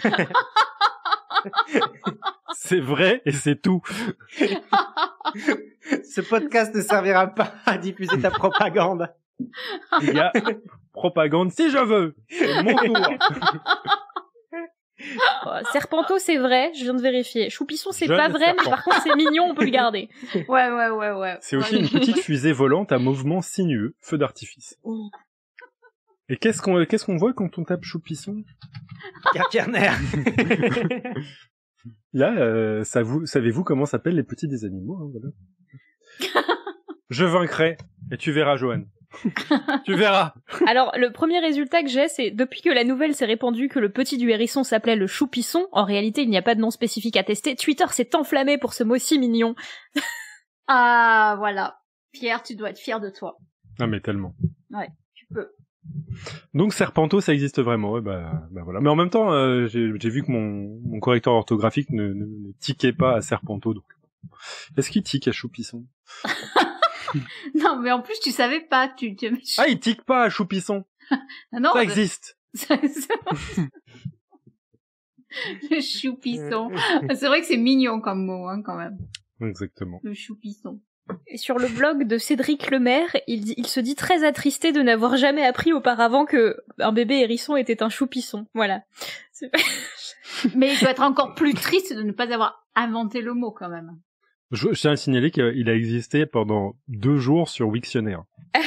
C'est vrai et c'est tout. Ce podcast ne servira pas à diffuser ta propagande. Il y a propagande si je veux. C'est mon tour. Oh, serpenteau, c'est vrai, je viens de vérifier. Choupisson, c'est Jeune pas vrai, serpent. mais par contre, c'est mignon, on peut le garder. Ouais, ouais, ouais, ouais. C'est aussi Ouais. une petite fusée volante à mouvement sinueux, feu d'artifice. Et qu'est-ce qu'on qu'est-ce qu'on voit quand on tape choupisson? Kerkerner. Là, euh, ça vous, savez-vous comment s'appellent les petits des animaux, hein, voilà. Je vaincrai, et tu verras, Johan. Tu verras. Alors, le premier résultat que j'ai, c'est depuis que la nouvelle s'est répandue que le petit du hérisson s'appelait le choupisson, en réalité, il n'y a pas de nom spécifique à tester, Twitter s'est enflammé pour ce mot si mignon. Ah, voilà. Pierre, tu dois être fier de toi. Ah, mais tellement. Ouais, tu peux. Donc serpenteau, ça existe vraiment, ouais, bah, bah voilà. Mais en même temps, euh, j'ai, j'ai vu que mon, mon correcteur orthographique ne, ne, ne tiquait pas à serpenteau, donc. Est-ce qu'il tique à choupisson? Non, mais en plus, tu savais pas, tu, tu... Ah, il tique pas à choupisson. Ah non, Ça mais- existe. Ça- ça- Le choupisson. C'est vrai que c'est mignon comme mot, hein, quand même. Exactement. Le choupisson. Et sur le blog de Cédric Lemaire, il, dit- il se dit très attristé de n'avoir jamais appris auparavant que un bébé hérisson était un choupisson. Voilà. C'est- Mais il doit être encore plus triste de ne pas avoir inventé le mot, quand même. Je, je tiens à signaler qu'il a existé pendant deux jours sur Wiktionnaire.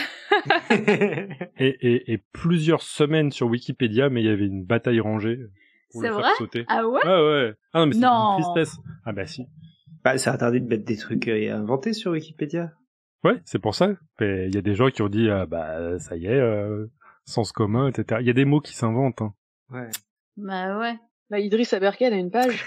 Et, et, et plusieurs semaines sur Wikipédia, mais il y avait une bataille rangée pour C'est le vrai faire sauter. Ah ouais? Ah ouais. Ah non, mais c'est Non. une tristesse. Ah bah si. Bah, c'est interdit de mettre des trucs euh, inventés sur Wikipédia. Ouais, c'est pour ça. Mais il y a des gens qui ont dit, ah bah ça y est, euh, sens commun, et cetera. Il y a des mots qui s'inventent. Hein. Ouais. Bah ouais. Bah, Idriss Aberken a une page.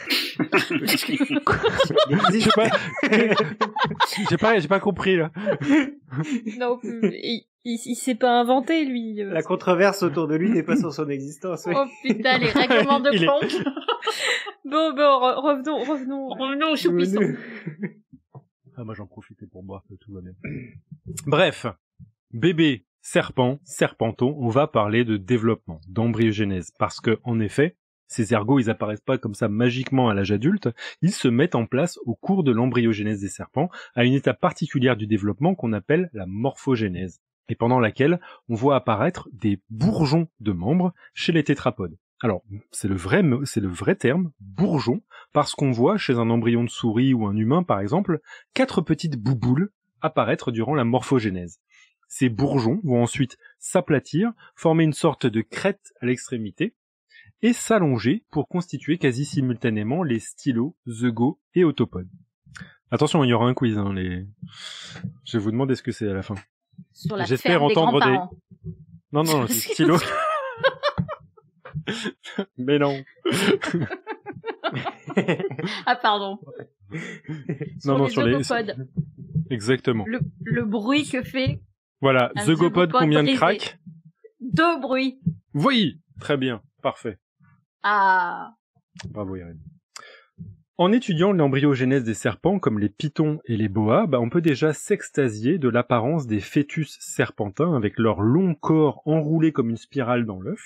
J'ai pas, j'ai pas, j'ai pas compris là. Non, il, il, il s'est pas inventé, lui. La controverse autour de lui n'est pas sur son existence. Oui. Oh putain, les règlements de Il est- compte. Bon, bon, re- revenons, revenons. Revenons au choupisson. Ah moi j'en profitais pour boire, que tout va bien. Bref, bébé, serpent, serpenteau, on va parler de développement, d'embryogénèse, parce que en effet, ces ergots, ils apparaissent pas comme ça magiquement à l'âge adulte, ils se mettent en place au cours de l'embryogénèse des serpents, à une étape particulière du développement qu'on appelle la morphogénèse, et pendant laquelle on voit apparaître des bourgeons de membres chez les tétrapodes. Alors, c'est le vrai, mo- c'est le vrai terme, bourgeon, parce qu'on voit chez un embryon de souris ou un humain, par exemple, quatre petites bouboules apparaître durant la morphogénèse. Ces bourgeons vont ensuite s'aplatir, former une sorte de crête à l'extrémité, et s'allonger pour constituer quasi simultanément les stylozeugos et autopodes. Attention, il y aura un quiz, hein, les... Je vais vous demander ce que c'est à la fin. Sur la J'espère ferme des entendre des- grands-parents. Non, non, c'est stylo. Mais non. Ah, pardon. Non, non, les sur les- ogopodes. Exactement. Le, le bruit que fait Voilà, un zeugopode, zeugopode combien de brisé. cracks? deux bruits. Oui, très bien, parfait. Ah. Bravo Irène. En étudiant l'embryogénèse des serpents, comme les pitons et les boas, bah, on peut déjà s'extasier de l'apparence des fœtus serpentins avec leur long corps enroulé comme une spirale dans l'œuf.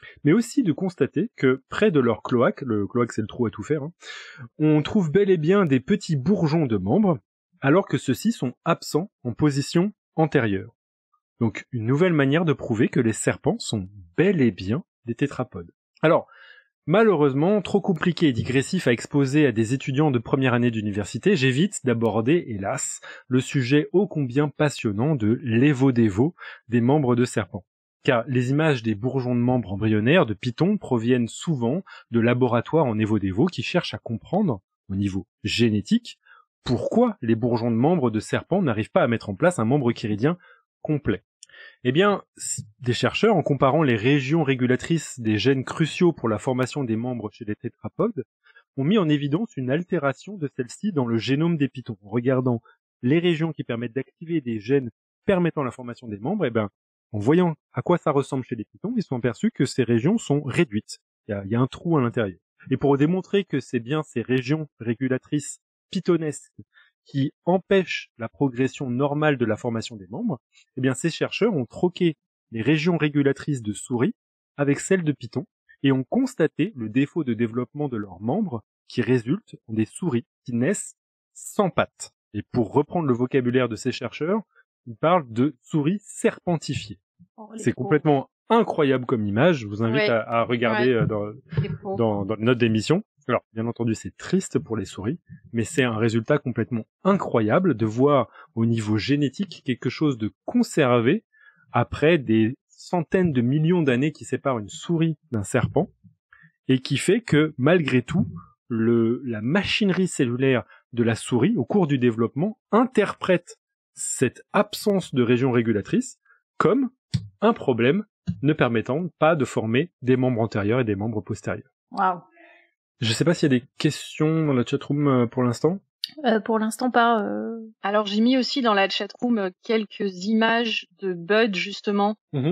mais aussi de constater que près de leur cloaque, le cloaque c'est le trou à tout faire, hein, on trouve bel et bien des petits bourgeons de membres, alors que ceux-ci sont absents en position antérieure. Donc une nouvelle manière de prouver que les serpents sont bel et bien des tétrapodes. Alors, malheureusement, trop compliqué et digressif à exposer à des étudiants de première année d'université, j'évite d'aborder, hélas, le sujet ô combien passionnant de l'évo-dévo des membres de serpents. Car les images des bourgeons de membres embryonnaires de pythons proviennent souvent de laboratoires en évo-dévo qui cherchent à comprendre, au niveau génétique, pourquoi les bourgeons de membres de serpents n'arrivent pas à mettre en place un membre chiridien complet. Eh bien, des chercheurs, en comparant les régions régulatrices des gènes cruciaux pour la formation des membres chez les tétrapodes, ont mis en évidence une altération de celle-ci dans le génome des pythons. En regardant les régions qui permettent d'activer des gènes permettant la formation des membres, eh ben, en voyant à quoi ça ressemble chez les pythons, ils se sont aperçus que ces régions sont réduites. Il y a, il y a un trou à l'intérieur. Et pour démontrer que c'est bien ces régions régulatrices pythonesques qui empêchent la progression normale de la formation des membres, eh bien ces chercheurs ont troqué les régions régulatrices de souris avec celles de python et ont constaté le défaut de développement de leurs membres qui résulte en des souris qui naissent sans pattes. Et pour reprendre le vocabulaire de ces chercheurs, ils parlent de souris serpentifiées. Oh, c'est pauvres. Complètement incroyable comme image, je vous invite ouais. à, à regarder ouais. dans, dans, dans les notes d'émission. Alors, bien entendu, c'est triste pour les souris, mais c'est un résultat complètement incroyable de voir au niveau génétique quelque chose de conservé après des centaines de millions d'années qui séparent une souris d'un serpent, et qui fait que, malgré tout, le, la machinerie cellulaire de la souris, au cours du développement, interprète cette absence de région régulatrice comme un problème ne permettant pas de former des membres antérieurs et des membres postérieurs. Waouh. Je sais pas s'il y a des questions dans la chatroom pour l'instant. Euh, pour l'instant pas. Euh... Alors j'ai mis aussi dans la chatroom quelques images de buds justement. Mmh.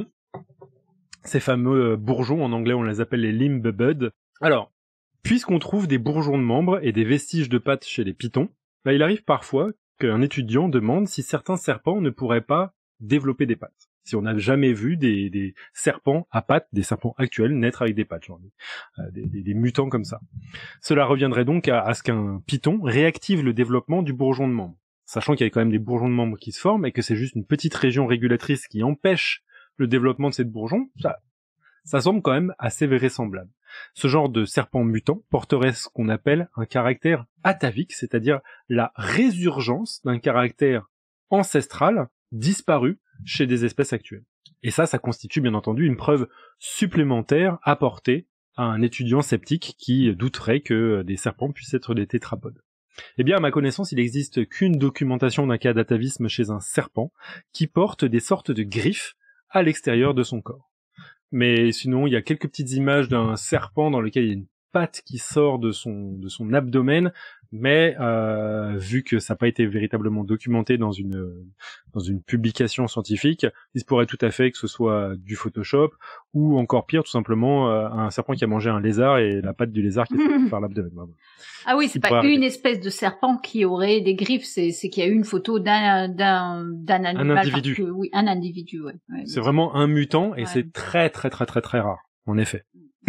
Ces fameux bourgeons, en anglais on les appelle les limb buds. Alors, puisqu'on trouve des bourgeons de membres et des vestiges de pattes chez les pythons, bah, il arrive parfois qu'un étudiant demande si certains serpents ne pourraient pas développer des pattes. Si on n'a jamais vu des, des serpents à pattes, des serpents actuels naître avec des pattes, genre euh, des, des, des mutants comme ça. Cela reviendrait donc à, à ce qu'un python réactive le développement du bourgeon de membre, sachant qu'il y a quand même des bourgeons de membre qui se forment et que c'est juste une petite région régulatrice qui empêche le développement de ces bourgeons. Ça, ça semble quand même assez vraisemblable. Ce genre de serpent mutant porterait ce qu'on appelle un caractère atavique, c'est-à-dire la résurgence d'un caractère ancestral disparu chez des espèces actuelles. Et ça, ça constitue bien entendu une preuve supplémentaire apportée à un étudiant sceptique qui douterait que des serpents puissent être des tétrapodes. Eh bien, à ma connaissance, il n'existe qu'une documentation d'un cas d'atavisme chez un serpent qui porte des sortes de griffes à l'extérieur de son corps. Mais sinon, il y a quelques petites images d'un serpent dans lequel il y a une patte qui sort de son, de son abdomen, mais euh, vu que ça n'a pas été véritablement documenté dans une, dans une publication scientifique, il se pourrait tout à fait que ce soit du Photoshop, ou encore pire, tout simplement, euh, un serpent qui a mangé un lézard et la patte du lézard qui est sortie par l'abdomen. Bravo. Ah oui, c'est Il pas pourrait une arriver. espèce de serpent qui aurait des griffes, c'est, c'est qu'il y a eu une photo d'un, d'un, d'un animal. individu. parce que- oui, un individu, ouais. ouais. C'est vraiment un mutant, et Ouais. c'est très très très très très rare, en effet.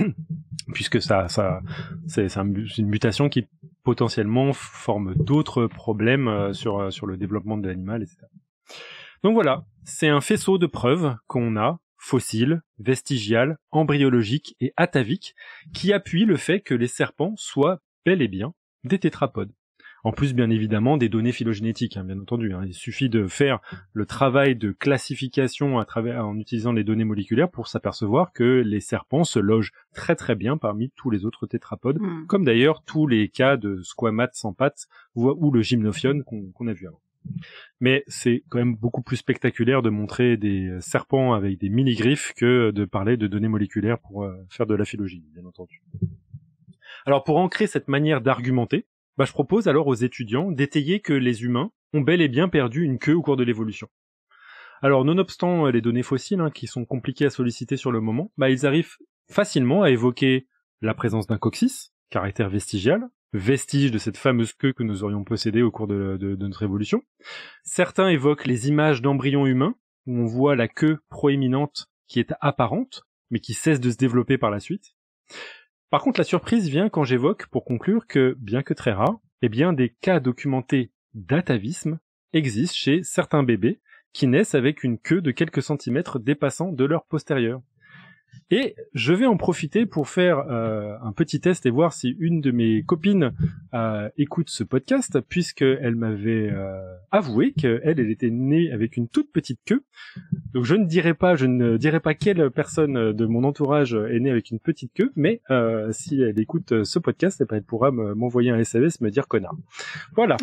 Puisque ça, ça, c'est, c'est, un mu- c'est une mutation qui potentiellement forme d'autres problèmes euh, sur, euh, sur le développement de l'animal, et cetera. Donc voilà, c'est un faisceau de preuves qu'on a, fossiles, vestigiales, embryologiques et ataviques, qui appuient le fait que les serpents soient bel et bien des tétrapodes. En plus, bien évidemment, des données phylogénétiques, hein, bien entendu. Hein. Il suffit de faire le travail de classification à travers, en utilisant les données moléculaires pour s'apercevoir que les serpents se logent très très bien parmi tous les autres tétrapodes, Hmm. comme d'ailleurs tous les cas de squamates sans pattes ou, ou le gymnophione qu'on, qu'on a vu avant. Mais c'est quand même beaucoup plus spectaculaire de montrer des serpents avec des mini-griffes que de parler de données moléculaires pour euh, faire de la phylogénie, bien entendu. Alors pour ancrer cette manière d'argumenter, bah, je propose alors aux étudiants d'étayer que les humains ont bel et bien perdu une queue au cours de l'évolution. Alors, nonobstant les données fossiles, hein, qui sont compliquées à solliciter sur le moment, bah, ils arrivent facilement à évoquer la présence d'un coccyx, caractère vestigial, vestige de cette fameuse queue que nous aurions possédée au cours de, de, de notre évolution. Certains évoquent les images d'embryons humains, où on voit la queue proéminente qui est apparente, mais qui cesse de se développer par la suite. Par contre, la surprise vient quand j'évoque, pour conclure, que, bien que très rare, eh bien, des cas documentés d'atavisme existent chez certains bébés qui naissent avec une queue de quelques centimètres dépassant de leur postérieur. Et je vais en profiter pour faire euh, un petit test et voir si une de mes copines euh, écoute ce podcast, puisqu'elle m'avait euh, avoué qu'elle, elle était née avec une toute petite queue. Donc je ne dirai pas, je ne dirai pas quelle personne de mon entourage est née avec une petite queue, mais euh, si elle écoute ce podcast, eh ben, elle pourra m'envoyer un S M S, me dire connard. Voilà.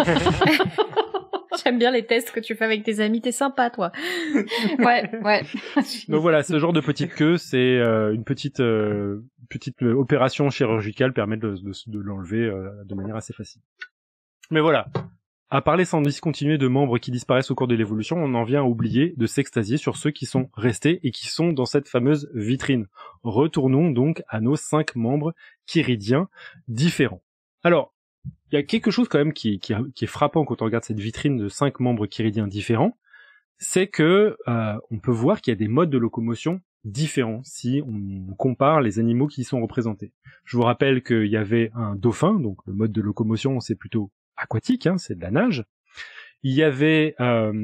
J'aime bien les tests que tu fais avec tes amis, t'es sympa, toi. Ouais, ouais. Donc voilà, ce genre de petite queue, c'est euh, une petite euh, petite opération chirurgicale permet de, de, de l'enlever euh, de manière assez facile. Mais voilà, à parler sans discontinuer de membres qui disparaissent au cours de l'évolution, on en vient à oublier de s'extasier sur ceux qui sont restés et qui sont dans cette fameuse vitrine. Retournons donc à nos cinq membres chiridiens différents. Alors, il y a quelque chose quand même qui, qui, qui est frappant quand on regarde cette vitrine de cinq membres chiridiens différents, c'est que euh, on peut voir qu'il y a des modes de locomotion différents si on compare les animaux qui y sont représentés. Je vous rappelle qu'il y avait un dauphin, donc le mode de locomotion c'est plutôt aquatique, hein, c'est de la nage. Il y avait euh,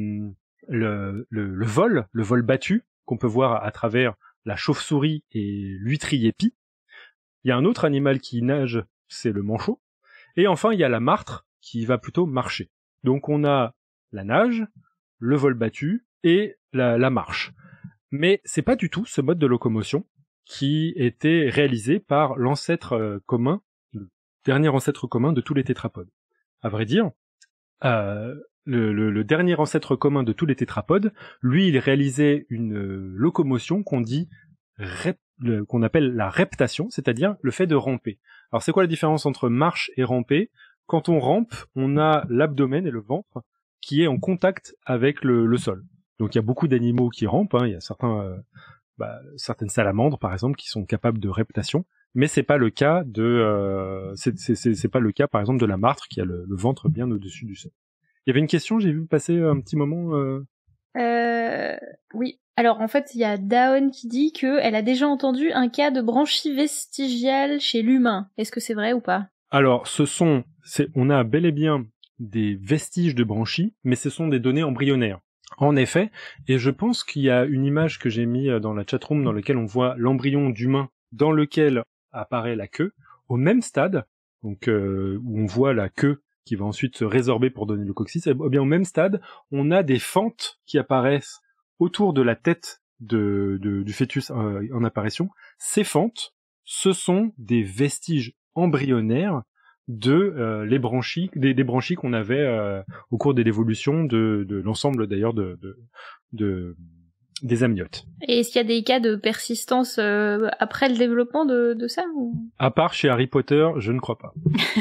le, le, le vol, le vol battu, qu'on peut voir à travers la chauve-souris et l'huîtrier épi. Il y a un autre animal qui nage, c'est le manchot. Et enfin, il y a la martre qui va plutôt marcher. Donc on a la nage, le vol battu et la, la marche. Mais c'est pas du tout ce mode de locomotion qui était réalisé par l'ancêtre euh, commun, le dernier ancêtre commun de tous les tétrapodes. À vrai dire, euh, le, le, le dernier ancêtre commun de tous les tétrapodes, lui, il réalisait une euh, locomotion qu'on dit rep, le, qu'on appelle la reptation, c'est-à-dire le fait de ramper. Alors c'est quoi la différence entre marche et ramper? Quand on rampe, on a l'abdomen et le ventre qui est en contact avec le, le sol. Donc il y a beaucoup d'animaux qui rampent, hein. Il y a certains, euh, bah, certaines salamandres par exemple qui sont capables de reptation, mais c'est pas le cas de, euh, c'est, c'est, c'est, c'est pas le cas par exemple de la martre qui a le, le ventre bien au-dessus du sol. Il y avait une question, j'ai vu passer un petit moment. Euh... Euh, oui. Alors en fait, il y a Daon qui dit que elle a déjà entendu un cas de branchie vestigiale chez l'humain. Est-ce que c'est vrai ou pas? Alors, ce sont, c'est, on a bel et bien des vestiges de branchies, mais ce sont des données embryonnaires. En effet, et je pense qu'il y a une image que j'ai mis dans la chatroom dans laquelle on voit l'embryon d'humain dans lequel apparaît la queue, au même stade, donc euh, où on voit la queue qui va ensuite se résorber pour donner le coccyx, et bien au même stade, on a des fentes qui apparaissent autour de la tête de, de, du fœtus euh, en apparition. Ces fentes, ce sont des vestiges embryonnaires de euh, les branchies, des, des branchies qu'on avait euh, au cours de l'évolution de, de l'ensemble d'ailleurs de, de, de des amniotes. Et est-ce qu'il y a des cas de persistance euh, après le développement de, de ça ou... À part chez Harry Potter, je ne crois pas.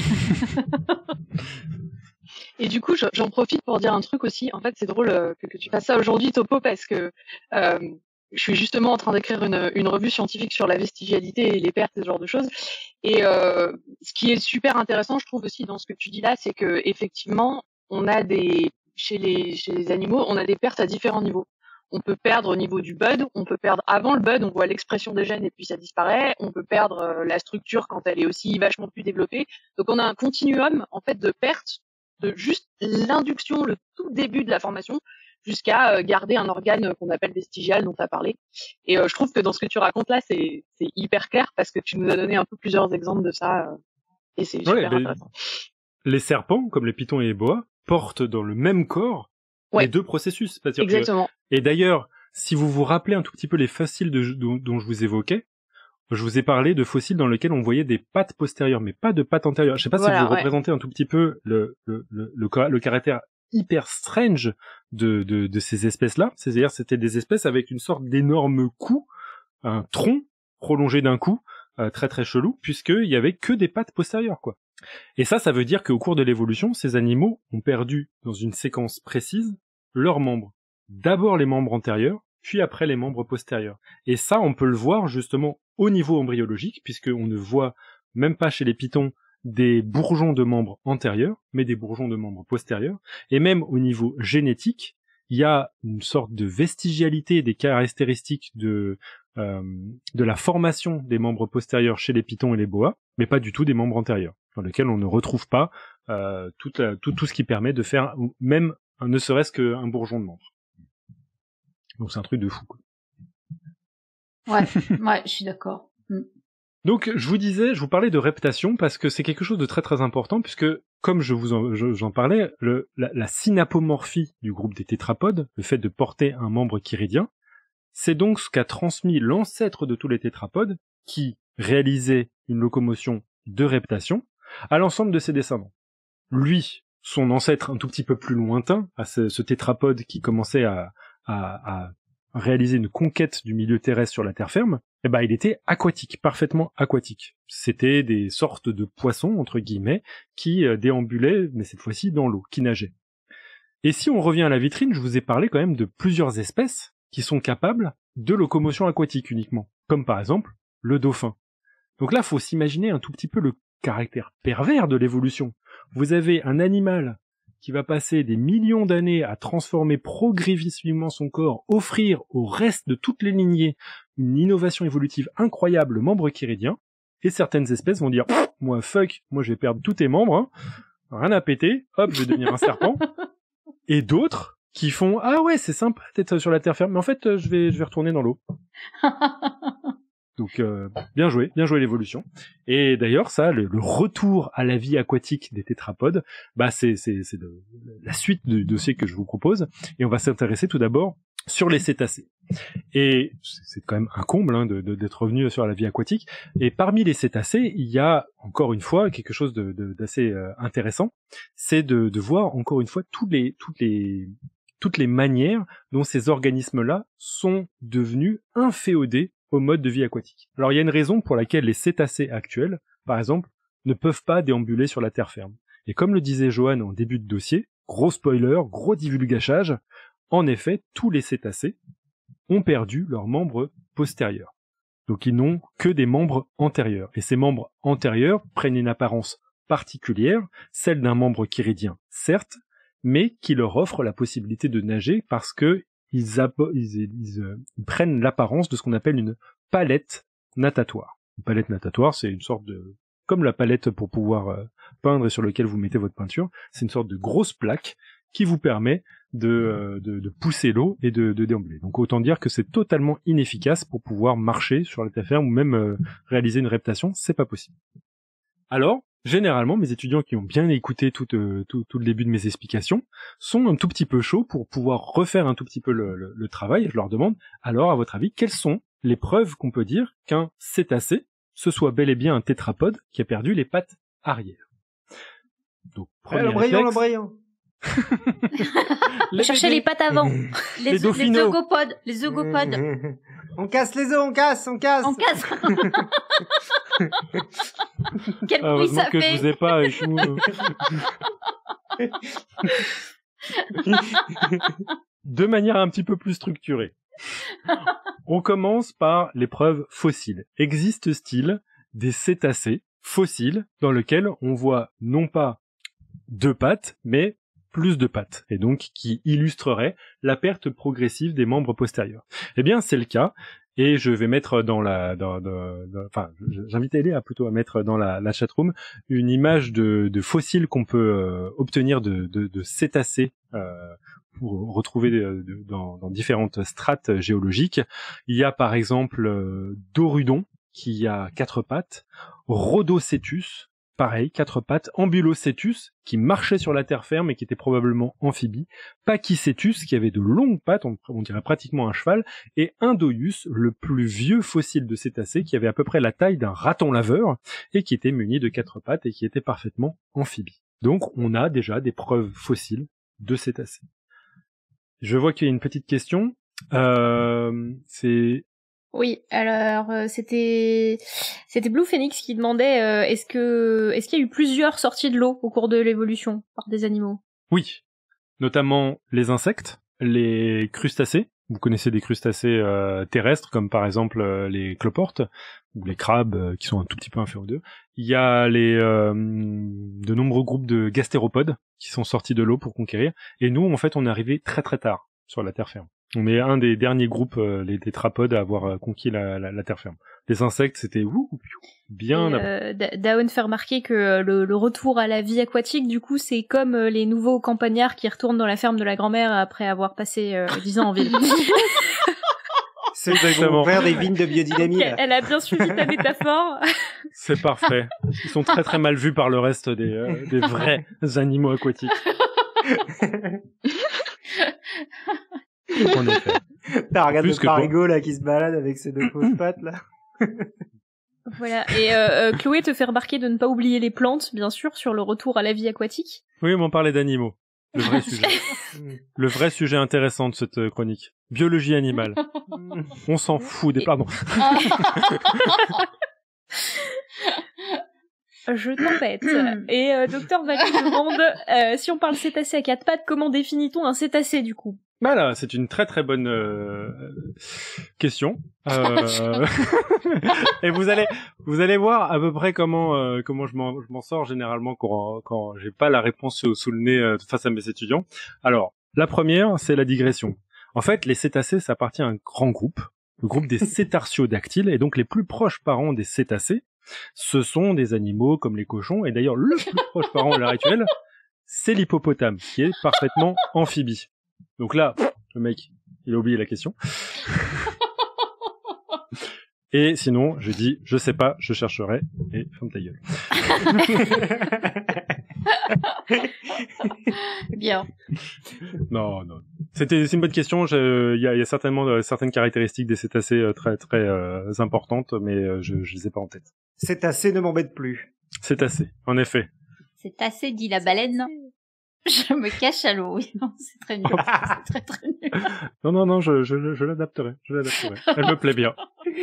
Et du coup, j'en profite pour dire un truc aussi. En fait, c'est drôle que, que tu fasses ça aujourd'hui, Topo, parce que euh, je suis justement en train d'écrire une, une revue scientifique sur la vestigialité et les pertes et ce genre de choses. Et euh, ce qui est super intéressant, je trouve aussi dans ce que tu dis là, c'est que effectivement, on a des chez les chez les animaux, on a des pertes à différents niveaux. On peut perdre au niveau du bud, on peut perdre avant le bud, on voit l'expression des gènes et puis ça disparaît. On peut perdre euh, la structure quand elle est aussi vachement plus développée. Donc on a un continuum en fait de pertes de juste l'induction, le tout début de la formation, jusqu'à euh, garder un organe qu'on appelle vestigial dont tu as parlé. Et euh, je trouve que dans ce que tu racontes là, c'est, c'est hyper clair parce que tu nous as donné un peu plusieurs exemples de ça euh, et c'est super ouais, les, intéressant. Les serpents, comme les pitons et les boas, portent dans le même corps ouais. les deux processus. C'est-à-dire exactement. Que... Et d'ailleurs, si vous vous rappelez un tout petit peu les fossiles de, dont, dont je vous évoquais, je vous ai parlé de fossiles dans lesquels on voyait des pattes postérieures, mais pas de pattes antérieures. Je sais pas voilà, si vous ouais. représentez un tout petit peu le, le, le, le, le caractère hyper strange de, de, de ces espèces-là. C'est-à-dire, c'était des espèces avec une sorte d'énorme cou, un tronc prolongé d'un cou, euh, très très chelou, puisqu'il y avait que des pattes postérieures, quoi. Et ça, ça veut dire qu'au cours de l'évolution, ces animaux ont perdu, dans une séquence précise, leurs membres. D'abord les membres antérieurs, puis après les membres postérieurs. Et ça, on peut le voir justement au niveau embryologique, puisqu'on ne voit même pas chez les pitons des bourgeons de membres antérieurs, mais des bourgeons de membres postérieurs. Et même au niveau génétique, il y a une sorte de vestigialité des caractéristiques de, euh, de la formation des membres postérieurs chez les pitons et les boas, mais pas du tout des membres antérieurs, dans lesquels on ne retrouve pas euh, toute la, tout, tout ce qui permet de faire même ne serait-ce qu'un bourgeon de membre. Donc c'est un truc de fou, quoi. Ouais, ouais, je suis d'accord. Mm. Donc, je vous disais, je vous parlais de reptation parce que c'est quelque chose de très très important puisque, comme je vous en, je, j'en parlais, le, la, la synapomorphie du groupe des tétrapodes, le fait de porter un membre chiridien, c'est donc ce qu'a transmis l'ancêtre de tous les tétrapodes qui réalisait une locomotion de reptation à l'ensemble de ses descendants. Lui, son ancêtre un tout petit peu plus lointain, à ce, ce tétrapode qui commençait à, à, à réaliser une conquête du milieu terrestre sur la terre ferme, eh ben, il était aquatique, parfaitement aquatique. C'était des sortes de poissons, entre guillemets, qui euh, déambulaient, mais cette fois-ci dans l'eau, qui nageaient. Et si on revient à la vitrine, je vous ai parlé quand même de plusieurs espèces qui sont capables de locomotion aquatique uniquement, comme par exemple le dauphin. Donc là, faut s'imaginer un tout petit peu le caractère pervers de l'évolution. Vous avez un animal qui va passer des millions d'années à transformer progressivement son corps, offrir au reste de toutes les lignées une innovation évolutive incroyable, le membre chiridien, et certaines espèces vont dire « moi fuck, moi je vais perdre tous tes membres, hein, rien à péter, hop, je vais devenir un serpent », et d'autres qui font « ah ouais, c'est sympa d'être sur la terre ferme, mais en fait, je vais, je vais retourner dans l'eau ». Donc, euh, bien joué, bien joué l'évolution. Et d'ailleurs, ça, le, le retour à la vie aquatique des tétrapodes, bah, c'est, c'est, c'est de, la suite du dossier que je vous propose. Et on va s'intéresser tout d'abord sur les cétacés. Et c'est quand même un comble hein, de, de, d'être revenu sur la vie aquatique. Et parmi les cétacés, il y a encore une fois quelque chose de, de, d'assez euh, intéressant, c'est de, de voir encore une fois tous les, toutes les, toutes les manières dont ces organismes-là sont devenus inféodés au mode de vie aquatique. Alors il y a une raison pour laquelle les cétacés actuels, par exemple, ne peuvent pas déambuler sur la terre ferme. Et comme le disait Johan en début de dossier, gros spoiler, gros divulgachage, en effet, tous les cétacés ont perdu leurs membres postérieurs. Donc ils n'ont que des membres antérieurs. Et ces membres antérieurs prennent une apparence particulière, celle d'un membre chiridien, certes, mais qui leur offre la possibilité de nager parce que Ils, apo- ils, ils, euh, ils prennent l'apparence de ce qu'on appelle une palette natatoire. Une palette natatoire, c'est une sorte de... comme la palette pour pouvoir euh, peindre et sur lequel vous mettez votre peinture, c'est une sorte de grosse plaque qui vous permet de, euh, de, de pousser l'eau et de, de déambuler. Donc autant dire que c'est totalement inefficace pour pouvoir marcher sur la terre ferme ou même euh, réaliser une reptation, c'est pas possible. Alors, généralement, mes étudiants qui ont bien écouté tout, euh, tout, tout le début de mes explications sont un tout petit peu chauds pour pouvoir refaire un tout petit peu le, le, le travail. Je leur demande, alors, à votre avis, quelles sont les preuves qu'on peut dire qu'un cétacé, ce soit bel et bien un tétrapode qui a perdu les pattes arrière? Donc, premier ouais, l'embryon, réflexe... l'embryon. les Cherchez les pattes avant. Les, les les ogopodes, les ogopodes. On casse les os, on casse, on casse. On casse. Quel ah, bruit ça que fait. Je vous ai pas avec nous. De manière un petit peu plus structurée. On commence par les preuves fossiles. Existe-t-il des cétacés fossiles dans lesquels on voit non pas deux pattes, mais plus de pattes, et donc qui illustrerait la perte progressive des membres postérieurs? Eh bien, c'est le cas, et je vais mettre dans la, dans, dans, dans, enfin, j'invite Eléa plutôt à mettre dans la, la chatroom une image de, de fossiles qu'on peut euh, obtenir de, de, de cétacés euh, pour retrouver de, de, dans, dans différentes strates géologiques. Il y a par exemple euh, Dorudon qui a quatre pattes, Rhodocétus, pareil, quatre pattes, Ambulocétus, qui marchait sur la terre ferme et qui était probablement amphibie, Pachycétus, qui avait de longues pattes, on, on dirait pratiquement un cheval, et Indoius, le plus vieux fossile de cétacé, qui avait à peu près la taille d'un raton laveur, et qui était muni de quatre pattes et qui était parfaitement amphibie. Donc on a déjà des preuves fossiles de cétacés. Je vois qu'il y a une petite question. Euh, c'est... Oui, alors euh, c'était c'était Blue Phoenix qui demandait euh, est-ce que est-ce qu'il y a eu plusieurs sorties de l'eau au cours de l'évolution par des animaux? Oui, notamment les insectes, les crustacés. Vous connaissez des crustacés euh, terrestres comme par exemple euh, les cloportes ou les crabes euh, qui sont un tout petit peu inférieurs d'eux. Il y a les euh, de nombreux groupes de gastéropodes qui sont sortis de l'eau pour conquérir. Et nous, en fait, on est arrivé très très tard sur la terre ferme. On est un des derniers groupes, euh, les tétrapodes, à avoir euh, conquis la, la, la terre ferme. Les insectes, c'était ouh, bien. Et, euh, Daon fait remarquer que euh, le, le retour à la vie aquatique, du coup, c'est comme euh, les nouveaux campagnards qui retournent dans la ferme de la grand-mère après avoir passé euh, dix ans en ville. C'est exactement. Faire des vignes de biodynamie. Okay, elle a bien suivi ta métaphore. C'est parfait. Ils sont très très mal vus par le reste des, euh, des vrais animaux aquatiques. En effet. T'as regardé Plus le parigot là qui se balade avec ses deux fausses pattes là. Voilà. Et euh, euh, Chloé te fait remarquer de ne pas oublier les plantes, bien sûr, sur le retour à la vie aquatique. Oui, mais on parlait d'animaux. Le vrai sujet. Le vrai sujet intéressant de cette chronique. Biologie animale. On s'en fout des... Pardon. Je t'embête. Et euh, Docteur Vacu demande, euh, si on parle cétacé à quatre pattes, comment définit-on un cétacé du coup? Voilà, c'est une très très bonne euh, question. Euh... Et vous allez vous allez voir à peu près comment euh, comment je m'en je m'en sors généralement quand quand j'ai pas la réponse sous le nez euh, face à mes étudiants. Alors, la première, c'est la digression. En fait, les cétacés, ça appartient à un grand groupe, le groupe des cétartiodactyles, et donc les plus proches parents des cétacés, ce sont des animaux comme les cochons, et d'ailleurs le plus proche parent à l'heure actuelle, c'est l'hippopotame, qui est parfaitement amphibie. Donc là, le mec, il a oublié la question. Et sinon, je dis, je sais pas, je chercherai, et ferme ta gueule. Bien. Non, non. C'était, c'est une bonne question. Il y a, y a certainement euh, certaines caractéristiques des cétacés euh, très très euh, importantes, mais euh, je, je les ai pas en tête. Cétacé ne m'embête plus. Cétacé, en effet. C'est assez, dit la baleine. Je me cache à l'eau. Oui, non, c'est très nul. C'est très très nul. Non, non, non, je, je, je l'adapterai. Je l'adapterai. Elle me plaît bien.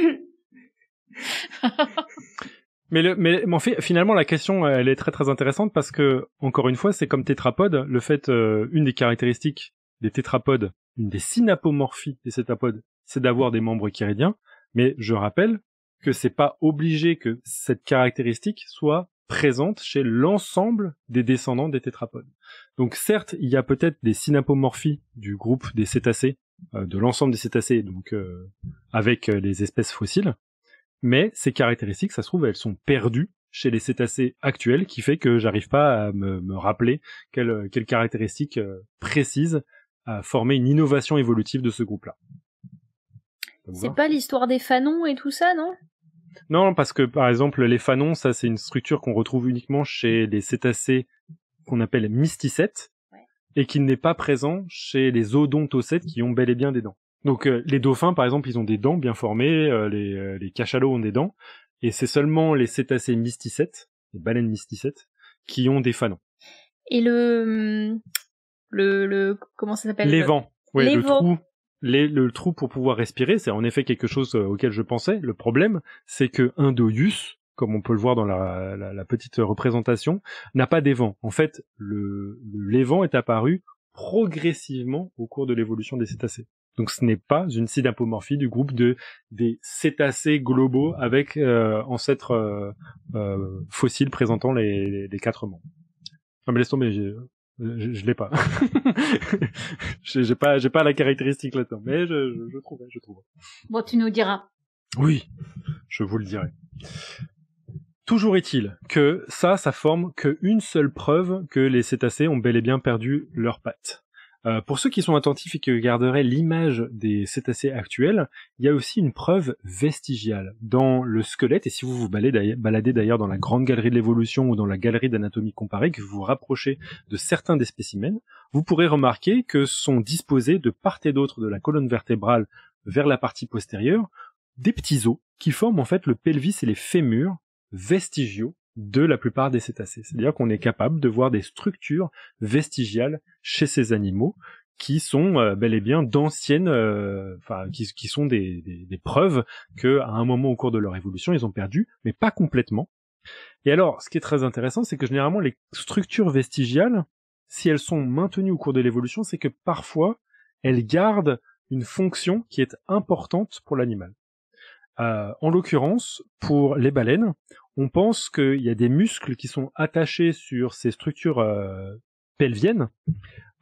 Mais, le, mais en fait, finalement, la question, elle est très très intéressante parce que, encore une fois, c'est comme tétrapodes. Le fait, euh, une des caractéristiques des tétrapodes, une des synapomorphies des tétrapodes, c'est d'avoir des membres chiridiens. Mais je rappelle que c'est pas obligé que cette caractéristique soit présente chez l'ensemble des descendants des tétrapodes. Donc certes, il y a peut-être des synapomorphies du groupe des cétacés, euh, de l'ensemble des cétacés, donc euh, avec euh, les espèces fossiles, mais ces caractéristiques, ça se trouve, elles sont perdues chez les cétacés actuels, qui fait que j'arrive pas à me, me rappeler quelles quelle caractéristiques euh, précises a formé une innovation évolutive de ce groupe-là. C'est pas l'histoire des fanons et tout ça, non? Non, parce que par exemple, les fanons, ça c'est une structure qu'on retrouve uniquement chez les cétacés qu'on appelle mysticètes, ouais, et qui n'est pas présent chez les odontocètes qui ont bel et bien des dents. Donc euh, les dauphins, par exemple, ils ont des dents bien formées, euh, les, euh, les cachalots ont des dents, et c'est seulement les cétacés mysticètes, les baleines mysticètes, qui ont des fanons. Et le... le... le comment ça s'appelle? Les vents. Ouais, les le vents. trou. Les, le trou pour pouvoir respirer, c'est en effet quelque chose auquel je pensais. Le problème, c'est que un Doius, comme on peut le voir dans la, la, la petite représentation, n'a pas d'évent. En fait, le, le l'évent est apparu progressivement au cours de l'évolution des cétacés. Donc ce n'est pas une synapomorphie du groupe de des cétacés globaux avec euh, ancêtres euh, euh, fossiles présentant les, les, les quatre membres. Non mais laisse tomber, j'ai... Je, je l'ai pas. j'ai pas, j'ai pas la caractéristique là-dedans, mais je, je, je trouvais, je trouve. Bon, tu nous diras. Oui, je vous le dirai. Toujours est-il que ça, ça forme qu'une seule preuve que les cétacés ont bel et bien perdu leurs pattes. Euh, pour ceux qui sont attentifs et qui regarderaient l'image des cétacés actuels, il y a aussi une preuve vestigiale dans le squelette, et si vous vous baladez d'ailleurs dans la grande galerie de l'évolution ou dans la galerie d'anatomie comparée, que vous vous rapprochez de certains des spécimens, vous pourrez remarquer que sont disposés de part et d'autre de la colonne vertébrale vers la partie postérieure des petits os qui forment en fait le pelvis et les fémurs vestigiaux de la plupart des cétacés. C'est-à-dire qu'on est capable de voir des structures vestigiales chez ces animaux qui sont euh, bel et bien d'anciennes, euh, enfin qui, qui sont des, des, des preuves qu'à un moment au cours de leur évolution, ils ont perdu, mais pas complètement. Et alors, ce qui est très intéressant, c'est que généralement les structures vestigiales, si elles sont maintenues au cours de l'évolution, c'est que parfois elles gardent une fonction qui est importante pour l'animal. Euh, en l'occurrence, pour les baleines, on pense qu'il y a des muscles qui sont attachés sur ces structures euh, pelviennes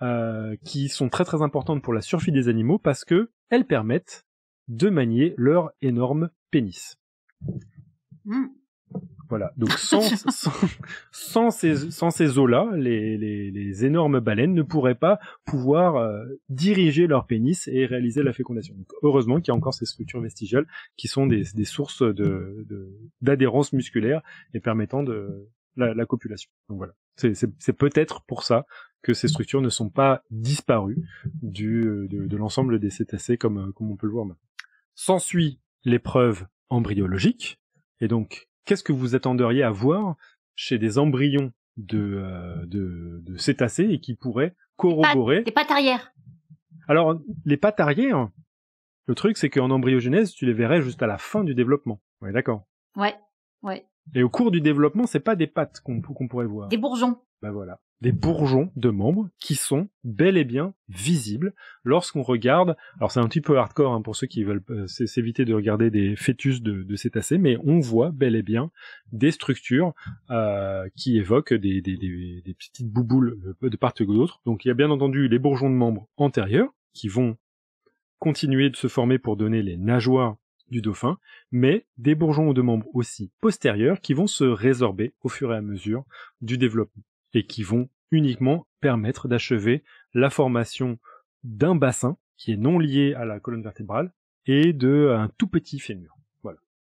euh, qui sont très très importantes pour la survie des animaux parce que elles permettent de manier leur énorme pénis. Mm. Voilà. Donc sans sans, sans ces sans ces os-là, les, les les énormes baleines ne pourraient pas pouvoir euh, diriger leur pénis et réaliser la fécondation. Donc heureusement qu'il y a encore ces structures vestigiales qui sont des des sources de de d'adhérence musculaire et permettant de la, la copulation. Donc voilà. C'est c'est c'est peut-être pour ça que ces structures ne sont pas disparues du de, de l'ensemble des cétacés comme comme on peut le voir maintenant. S'ensuit l'épreuve embryologique et donc qu'est-ce que vous attenderiez à voir chez des embryons de, euh, de, de cétacés et qui pourraient corroborer... Des pattes arrière. Alors, les pattes arrière, le truc, c'est qu'en embryogenèse, tu les verrais juste à la fin du développement. Ouais, d'accord. Ouais, ouais. Et au cours du développement, c'est pas des pattes qu'on qu'on pourrait voir. Des bourgeons. Ben voilà. Des bourgeons de membres qui sont bel et bien visibles lorsqu'on regarde. Alors c'est un petit peu hardcore hein, pour ceux qui veulent euh, s'éviter de regarder des fœtus de, de cétacés, mais on voit bel et bien des structures euh, qui évoquent des, des, des, des petites bouboules de part et d'autre. Donc il y a bien entendu les bourgeons de membres antérieurs qui vont continuer de se former pour donner les nageoires du dauphin, mais des bourgeons de membres aussi postérieurs qui vont se résorber au fur et à mesure du développement et qui vont uniquement permettre d'achever la formation d'un bassin qui est non lié à la colonne vertébrale et de un tout petit fémur. Voilà.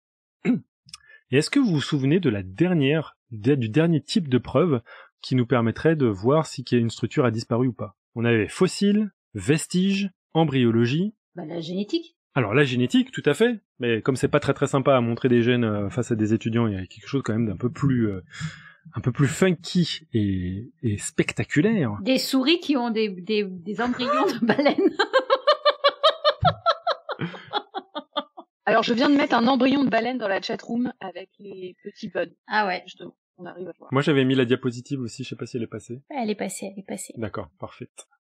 Et est-ce que vous vous souvenez de la dernière, du dernier type de preuve qui nous permettrait de voir si une structure a disparu ou pas? On avait fossiles, vestiges, embryologie. Bah, la génétique. Alors la génétique, tout à fait, mais comme c'est pas très très sympa à montrer des gènes euh, face à des étudiants, il y a quelque chose quand même d'un peu plus euh, un peu plus funky et, et spectaculaire. Des souris qui ont des, des, des embryons de baleines. Alors je viens de mettre un embryon de baleine dans la chatroom avec les petits buds. Ah ouais. Justement, on arrive à voir. Moi j'avais mis la diapositive aussi, je sais pas si elle est passée. Elle est passée, elle est passée. D'accord, parfait.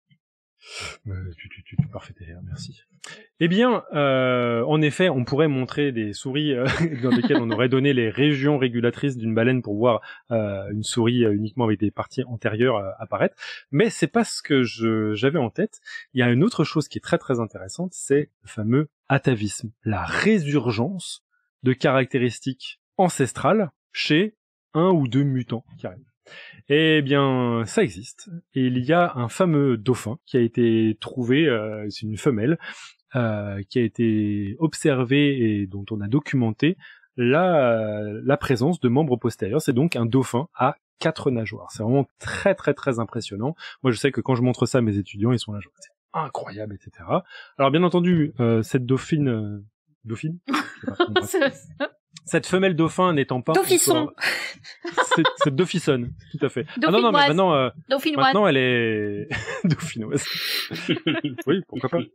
Euh, tu, tu, tu, tu, parfait, merci. Eh bien, euh, en effet, on pourrait montrer des souris euh, dans lesquelles on aurait donné les régions régulatrices d'une baleine pour voir euh, une souris euh, uniquement avec des parties antérieures euh, apparaître, mais c'est pas ce que je, j'avais en tête. Il y a une autre chose qui est très très intéressante, c'est le fameux atavisme, la résurgence de caractéristiques ancestrales chez un ou deux mutants qui arrivent. Eh bien, ça existe. Et il y a un fameux dauphin qui a été trouvé, euh, c'est une femelle, euh, qui a été observée et dont on a documenté la, la présence de membres postérieurs. C'est donc un dauphin à quatre nageoires. C'est vraiment très très très impressionnant. Moi, je sais que quand je montre ça à mes étudiants, ils sont là, genre, c'est incroyable, et cetera. Alors, bien entendu, euh, cette dauphine... Euh, dauphine je sais pas, cette femelle dauphin n'étant pas Dauphisson. Encore... c'est, c'est dauphissonne, tout à fait. Ah non, non, mais maintenant, euh, maintenant elle est dauphinoise. Oui, pourquoi pas.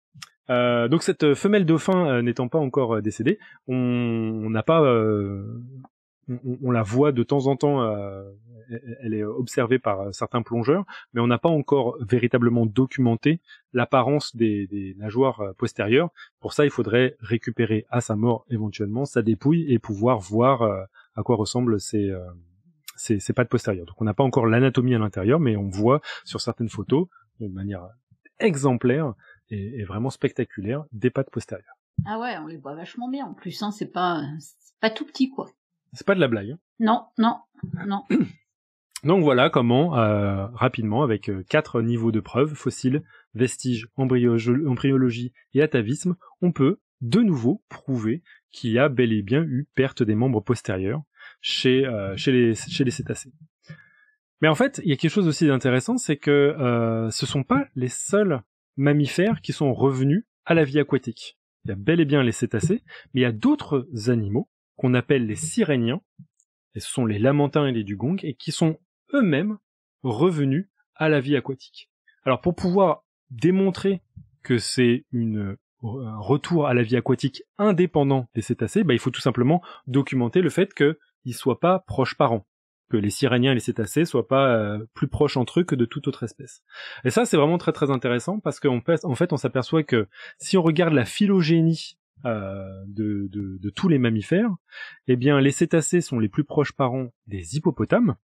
Euh, donc cette femelle dauphin euh, n'étant pas encore décédée, on n'a pas, euh, on, on la voit de temps en temps, euh, elle est observée par certains plongeurs, mais on n'a pas encore véritablement documenté l'apparence des, des nageoires postérieures. Pour ça, il faudrait récupérer à sa mort éventuellement sa dépouille et pouvoir voir euh, à quoi ressemblent ces, euh, ces, ces pattes postérieures. Donc on n'a pas encore l'anatomie à l'intérieur, mais on voit sur certaines photos, de manière exemplaire et, et vraiment spectaculaire, des pattes postérieures. Ah ouais, on les voit vachement bien en plus, hein, c'est pas, c'est pas tout petit quoi. C'est pas de la blague. Hein. Non, non, non. Donc voilà comment, euh, rapidement, avec euh, quatre niveaux de preuves, fossiles, vestiges, embryologie, embryologie et atavisme, on peut de nouveau prouver qu'il y a bel et bien eu perte des membres postérieurs chez, euh, chez, les, chez les cétacés. Mais en fait, il y a quelque chose aussi d'intéressant, c'est que euh, ce sont pas les seuls mammifères qui sont revenus à la vie aquatique. Il y a bel et bien les cétacés, mais il y a d'autres animaux qu'on appelle les siréniens, et ce sont les lamantins et les dugongs, et qui sont eux-mêmes revenus à la vie aquatique. Alors pour pouvoir démontrer que c'est une, un retour à la vie aquatique indépendant des cétacés, bah, il faut tout simplement documenter le fait qu'ils ne soient pas proches parents, que les siréniens et les cétacés soient pas euh, plus proches entre eux que de toute autre espèce. Et ça, c'est vraiment très très intéressant parce qu'en en fait, on s'aperçoit que si on regarde la phylogénie Euh, de, de, de tous les mammifères, eh bien les cétacés sont les plus proches parents des hippopotames,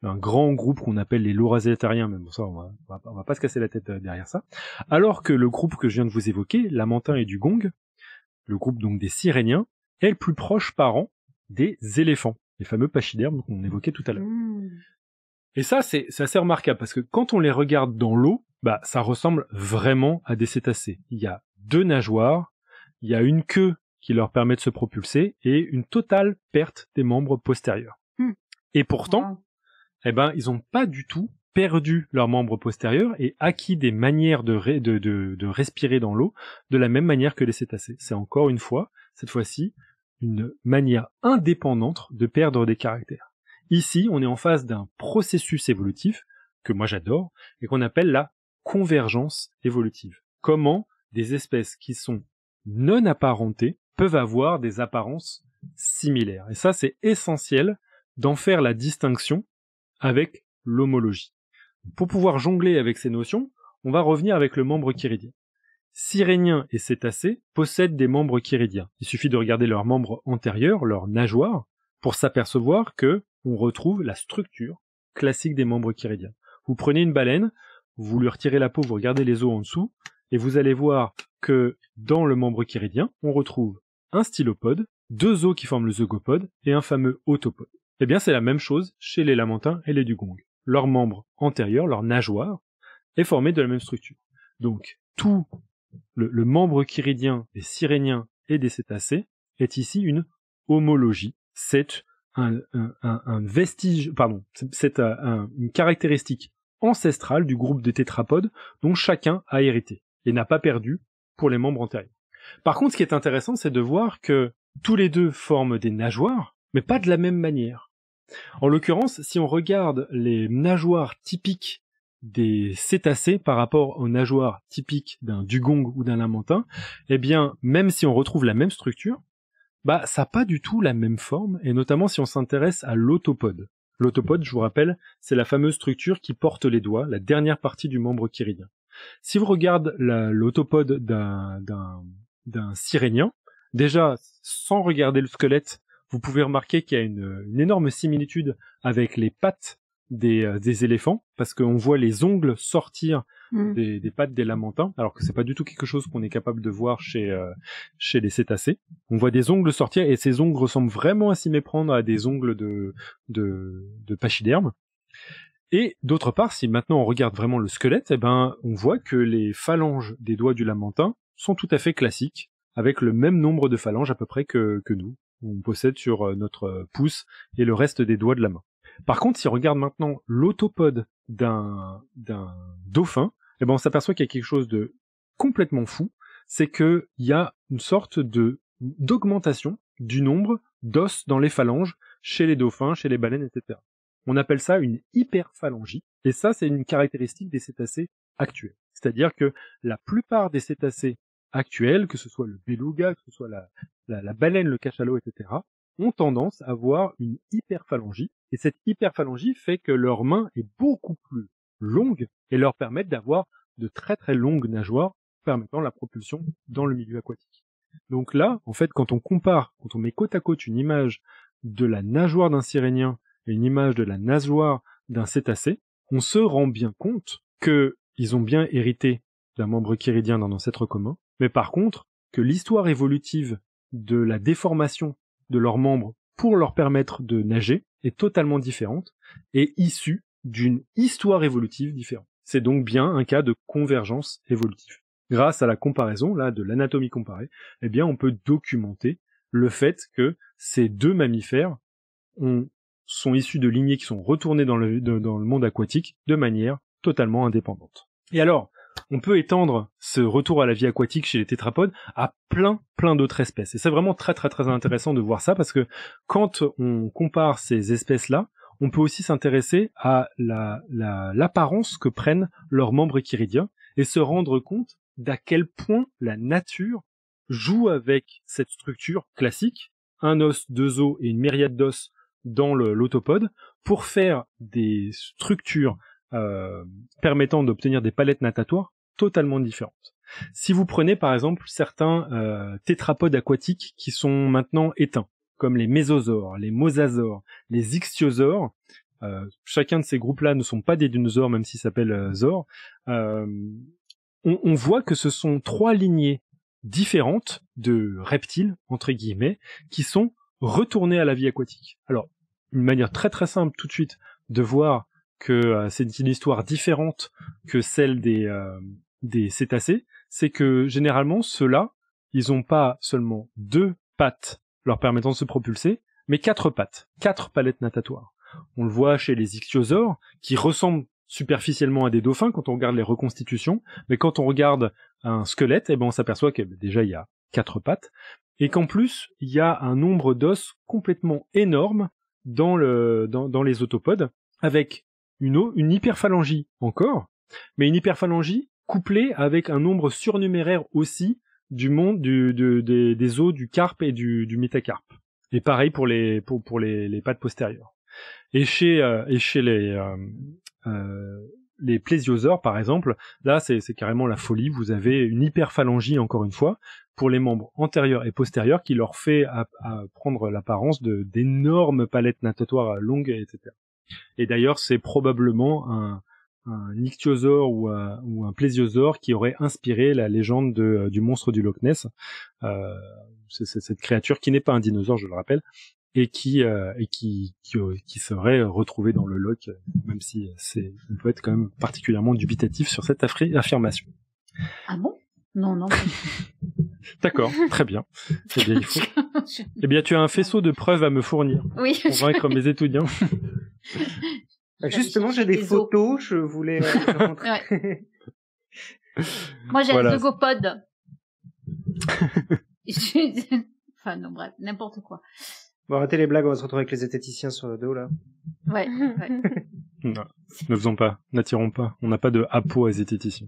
un grand groupe qu'on appelle les Laurasiatariens, mais bon ça on va, on va, on va pas se casser la tête derrière ça, alors que le groupe que je viens de vous évoquer, Lamentin et Dugong, le groupe donc des Siréniens, est le plus proche parent des éléphants, les fameux pachydermes qu'on évoquait tout à l'heure. Mmh. Et ça, c'est, c'est assez remarquable, parce que quand on les regarde dans l'eau, bah, ça ressemble vraiment à des cétacés. Il y a deux nageoires, il y a une queue qui leur permet de se propulser, et une totale perte des membres postérieurs. Mmh. Et pourtant, Wow. eh ben, ils ont pas du tout perdu leurs membres postérieurs et acquis des manières de, ré- de, de, de respirer dans l'eau de la même manière que les cétacés. C'est encore une fois, cette fois-ci, une manière indépendante de perdre des caractères. Ici, on est en face d'un processus évolutif, que moi j'adore, et qu'on appelle la convergence évolutive. Comment des espèces qui sont non apparentées peuvent avoir des apparences similaires. Et ça, c'est essentiel d'en faire la distinction avec l'homologie. Pour pouvoir jongler avec ces notions, on va revenir avec le membre chiridien. Siréniens et cétacés possèdent des membres chiridiens. Il suffit de regarder leurs membres antérieurs, leurs nageoires, pour s'apercevoir que on retrouve la structure classique des membres chiridiens. Vous prenez une baleine, vous lui retirez la peau, vous regardez les os en dessous, et vous allez voir que dans le membre chiridien, on retrouve un stylopode, deux os qui forment le zygopode, et un fameux autopode. Eh bien, c'est la même chose chez les lamantins et les dugongs. Leur membre antérieur, leur nageoire, est formé de la même structure. Donc, tout le, le membre chiridien des siréniens et des cétacés est ici une homologie. C'est un, un, un, un vestige, pardon, c'est un, un, une caractéristique ancestrale du groupe des tétrapodes dont chacun a hérité et n'a pas perdu pour les membres antérieurs. Par contre, ce qui est intéressant, c'est de voir que tous les deux forment des nageoires, mais pas de la même manière. En l'occurrence, si on regarde les nageoires typiques des cétacés par rapport aux nageoires typiques d'un dugong ou d'un lamentin, eh bien, même si on retrouve la même structure, bah, ça n'a pas du tout la même forme, et notamment si on s'intéresse à l'autopode. L'autopode, je vous rappelle, c'est la fameuse structure qui porte les doigts, la dernière partie du membre chiridien. Si vous regardez la, l'autopode d'un, d'un, d'un sirénien, déjà, sans regarder le squelette, vous pouvez remarquer qu'il y a une, une énorme similitude avec les pattes des, euh, des éléphants, parce qu'on voit les ongles sortir mmh. des, des pattes des lamantins, alors que c'est pas du tout quelque chose qu'on est capable de voir chez, euh, chez les cétacés. On voit des ongles sortir, et ces ongles ressemblent vraiment à s'y méprendre à des ongles de, de, de pachyderme. Et d'autre part, si maintenant on regarde vraiment le squelette, eh ben, on voit que les phalanges des doigts du lamentin sont tout à fait classiques, avec le même nombre de phalanges à peu près que, que nous. On possède sur notre pouce et le reste des doigts de la main. Par contre, si on regarde maintenant l'autopode d'un, d'un dauphin, eh ben on s'aperçoit qu'il y a quelque chose de complètement fou, c'est qu'il y a une sorte de d'augmentation du nombre d'os dans les phalanges chez les dauphins, chez les baleines, et cetera. On appelle ça une hyperphalangie, et ça c'est une caractéristique des cétacés actuels. C'est-à-dire que la plupart des cétacés actuels, que ce soit le beluga, que ce soit la, la, la baleine, le cachalot, et cetera, ont tendance à avoir une hyperphalangie, et cette hyperphalangie fait que leur main est beaucoup plus longue et leur permet d'avoir de très très longues nageoires permettant la propulsion dans le milieu aquatique. Donc là, en fait, quand on compare, quand on met côte à côte une image de la nageoire d'un sirénien et une image de la nageoire d'un cétacé, on se rend bien compte que ils ont bien hérité d'un membre chiridien d'un ancêtre commun, mais par contre, que l'histoire évolutive de la déformation de leurs membres pour leur permettre de nager est totalement différente et issue d'une histoire évolutive différente. C'est donc bien un cas de convergence évolutive. Grâce à la comparaison, là, de l'anatomie comparée, eh bien, on peut documenter le fait que ces deux mammifères ont, sont issus de lignées qui sont retournées dans le, de, dans le monde aquatique de manière totalement indépendante. Et alors, on peut étendre ce retour à la vie aquatique chez les tétrapodes à plein, plein d'autres espèces. Et c'est vraiment très, très, très intéressant de voir ça parce que quand on compare ces espèces-là, on peut aussi s'intéresser à la, la, l'apparence que prennent leurs membres chiridiens et se rendre compte d'à quel point la nature joue avec cette structure classique, un os, deux os et une myriade d'os dans le, l'autopode, pour faire des structures Euh, permettant d'obtenir des palettes natatoires totalement différentes. Si vous prenez par exemple certains euh, tétrapodes aquatiques qui sont maintenant éteints, comme les mésosaures, les mosasaures, les ichthyosaures, euh, chacun de ces groupes-là ne sont pas des dinosaures, même s'ils s'appellent euh, Zor, euh, on, on voit que ce sont trois lignées différentes de reptiles, entre guillemets, qui sont retournées à la vie aquatique. Alors, une manière très très simple tout de suite de voir que euh, c'est une histoire différente que celle des, euh, des cétacés, c'est que généralement ceux-là, ils ont pas seulement deux pattes leur permettant de se propulser, mais quatre pattes, quatre palettes natatoires. On le voit chez les ichthyosaures, qui ressemblent superficiellement à des dauphins quand on regarde les reconstitutions, mais quand on regarde un squelette, eh ben on s'aperçoit que déjà il y a quatre pattes, et qu'en plus il y a un nombre d'os complètement énorme dans le dans, dans les autopodes, avec une, une hyperphalangie encore, mais une hyperphalangie couplée avec un nombre surnuméraire aussi du monde du, du, des, des os du carpe et du, du métacarpe. Et pareil pour les pour, pour les, les pattes postérieures. Et chez euh, et chez les euh, euh, les plésiosaures par exemple, là c'est c'est carrément la folie. Vous avez une hyperphalangie encore une fois pour les membres antérieurs et postérieurs qui leur fait à, à prendre l'apparence de d'énormes palettes natatoires longues, et cetera. Et d'ailleurs c'est probablement un un ichthyosaure ou un, ou un plésiosaure qui aurait inspiré la légende de, du monstre du Loch Ness. Euh, c'est, c'est cette créature qui n'est pas un dinosaure, je le rappelle, et qui euh, et qui, qui qui serait retrouvée dans le Loch, même si c'est on peut être quand même particulièrement dubitatif sur cette affri- affirmation. Ah bon? Non, non. D'accord, très bien. Eh bien, il faut... eh bien, tu as un faisceau de preuves à me fournir Oui. pour convaincre mes étudiants. Justement, j'ai des photos, je voulais euh, te montrer. Ouais. Moi, j'ai Voilà. un zygopode. Enfin, non, bref, n'importe quoi. Bon, arrêtez les blagues, on va se retrouver avec les zététiciens sur le dos, là. Ouais, ouais. Non, ne faisons pas, n'attirons pas. On n'a pas de apo à zététicien.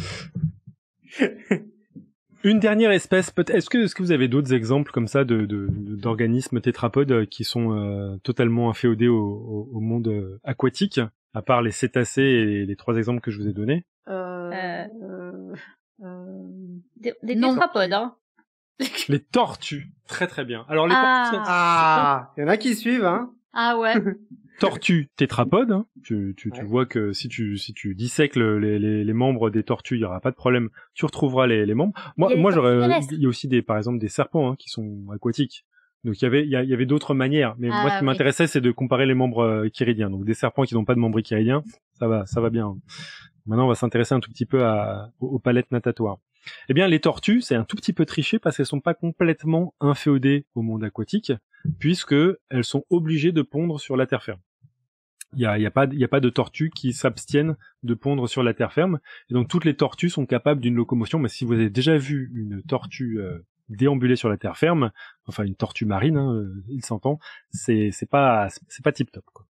Une dernière espèce, peut-être. Est-ce que, est-ce que vous avez d'autres exemples comme ça de, de, de d'organismes tétrapodes qui sont euh, totalement inféodés au, au, au monde euh, aquatique, à part les cétacés et les trois exemples que je vous ai donnés? Euh, Euh, euh, euh, Des, des Non. tétrapodes, hein. Les tortues, très très bien. Alors les Ah. tortues, Ah, il y en a qui suivent, hein. Ah ouais. tortues tétrapodes, hein. tu, tu, tu Ouais. vois que si tu si tu dissèques le, les, les, les membres des tortues, il y aura pas de problème. Tu retrouveras les, les membres. Moi, Il y a les moi j'aurais, tortues terrestres. il y a aussi des, par exemple, des serpents hein, qui sont aquatiques. Donc il y avait, il y, a- il y avait d'autres manières. Mais Ah, moi, ce qui oui. m'intéressait, c'est de comparer les membres euh, chiridiens. Donc des serpents qui n'ont pas de membres chiridiens, ça va, ça va bien. Maintenant, on va s'intéresser un tout petit peu à, aux, aux palettes natatoires. Eh bien, les tortues, c'est un tout petit peu triché parce qu'elles sont pas complètement inféodées au monde aquatique, puisque elles sont obligées de pondre sur la terre ferme. Il y a, il y a pas, il y a pas de tortues qui s'abstiennent de pondre sur la terre ferme. Et donc toutes les tortues sont capables d'une locomotion. Mais si vous avez déjà vu une tortue euh, déambuler sur la terre ferme, enfin une tortue marine, hein, euh, il s'entend, c'est, c'est pas, c'est pas tip top, quoi.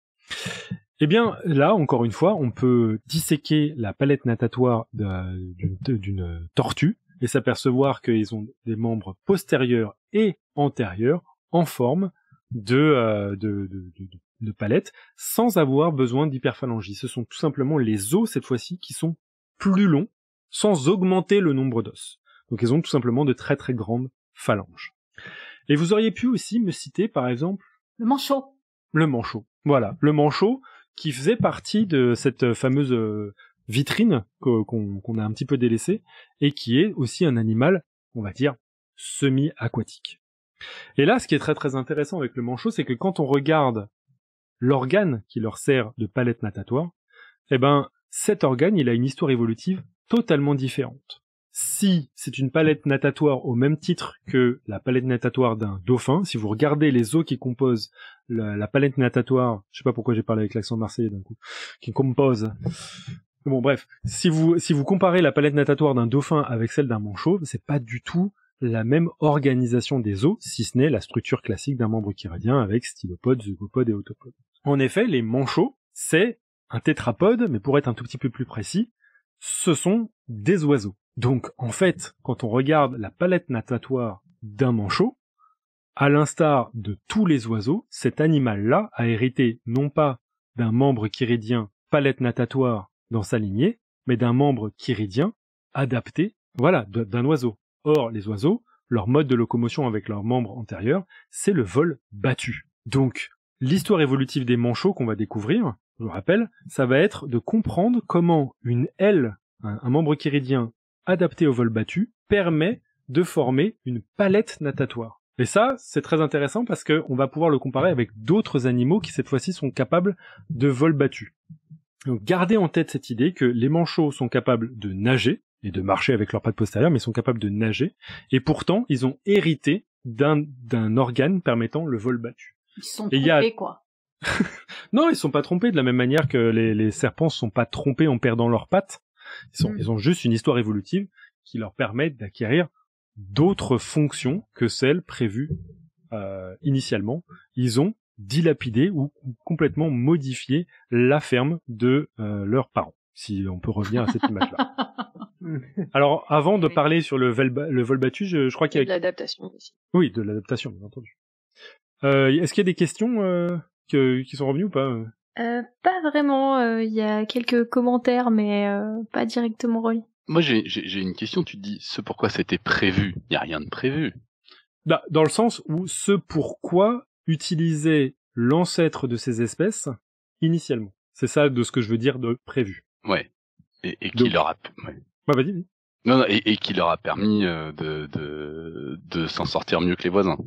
Eh bien, là, encore une fois, on peut disséquer la palette natatoire de- d'une, d'une tortue et s'apercevoir qu'ils ont des membres postérieurs et antérieurs en forme de, euh, de, de, de, de palette sans avoir besoin d'hyperphalangie. Ce sont tout simplement les os, cette fois-ci, qui sont plus longs sans augmenter le nombre d'os. Donc, ils ont tout simplement de très très grandes phalanges. Et vous auriez pu aussi me citer, par exemple, Le manchot. le manchot. Voilà, le manchot qui faisait partie de cette fameuse euh, vitrine qu'o- qu'on, qu'on a un petit peu délaissée et qui est aussi un animal, on va dire, semi-aquatique. Et là, ce qui est très très intéressant avec le manchot, c'est que quand on regarde l'organe qui leur sert de palette natatoire, eh ben, cet organe, il a une histoire évolutive totalement différente. Si c'est une palette natatoire au même titre que la palette natatoire d'un dauphin, si vous regardez les os qui composent la, la palette natatoire, je sais pas pourquoi j'ai parlé avec l'accent marseillais d'un coup, qui compose. Bon, bref, si vous si vous comparez la palette natatoire d'un dauphin avec celle d'un manchot, c'est pas du tout la même organisation des os, si ce n'est la structure classique d'un membre chiridien avec stylopode, zygopode et autopode. En effet, les manchots, c'est un tétrapode, mais pour être un tout petit peu plus précis, ce sont des oiseaux. Donc, en fait, quand on regarde la palette natatoire d'un manchot, à l'instar de tous les oiseaux, cet animal-là a hérité non pas d'un membre chiridien palette natatoire dans sa lignée, mais d'un membre chiridien adapté, voilà, de- d'un oiseau. Or, les oiseaux, leur mode de locomotion avec leurs membres antérieurs, c'est le vol battu. Donc, l'histoire évolutive des manchots qu'on va découvrir, je vous rappelle, ça va être de comprendre comment une aile, un, un membre chiridien adapté au vol battu, permet de former une palette natatoire. Et ça, c'est très intéressant parce que on va pouvoir le comparer avec d'autres animaux qui cette fois-ci sont capables de vol battu. Donc gardez en tête cette idée que les manchots sont capables de nager et de marcher avec leurs pattes postérieures, mais ils sont capables de nager, et pourtant ils ont hérité d'un, d'un organe permettant le vol battu. Ils se sont Et trompés, y a... quoi. Non, ils sont pas trompés de la même manière que les, les serpents sont pas trompés en perdant leurs pattes. Ils, sont, Mm. ils ont juste une histoire évolutive qui leur permet d'acquérir d'autres fonctions que celles prévues euh, initialement. Ils ont dilapidé ou complètement modifié la ferme de euh, leurs parents, si on peut revenir à cette image-là. Alors, avant de Oui. parler sur le vol, le vol battu, je, je crois Il y qu'il a y de a... l'adaptation aussi. Oui, de l'adaptation, bien entendu. Euh, est-ce qu'il y a des questions euh, que, qui sont revenues ou pas? Euh, pas vraiment, il y a quelques commentaires, mais euh, pas directement reliés. Moi, j'ai, j'ai, j'ai une question. Tu te dis, ce pourquoi c'était prévu? Il n'y a rien de prévu. Bah, dans le sens où ce pourquoi utiliser l'ancêtre de ces espèces initialement. C'est ça de ce que je veux dire de prévu. Ouais. Et, et qui Donc- leur a, ouais. Bah, vas-y, vas-y. Non, non, et, et qui leur a permis euh, de, de, de s'en sortir mieux que les voisins.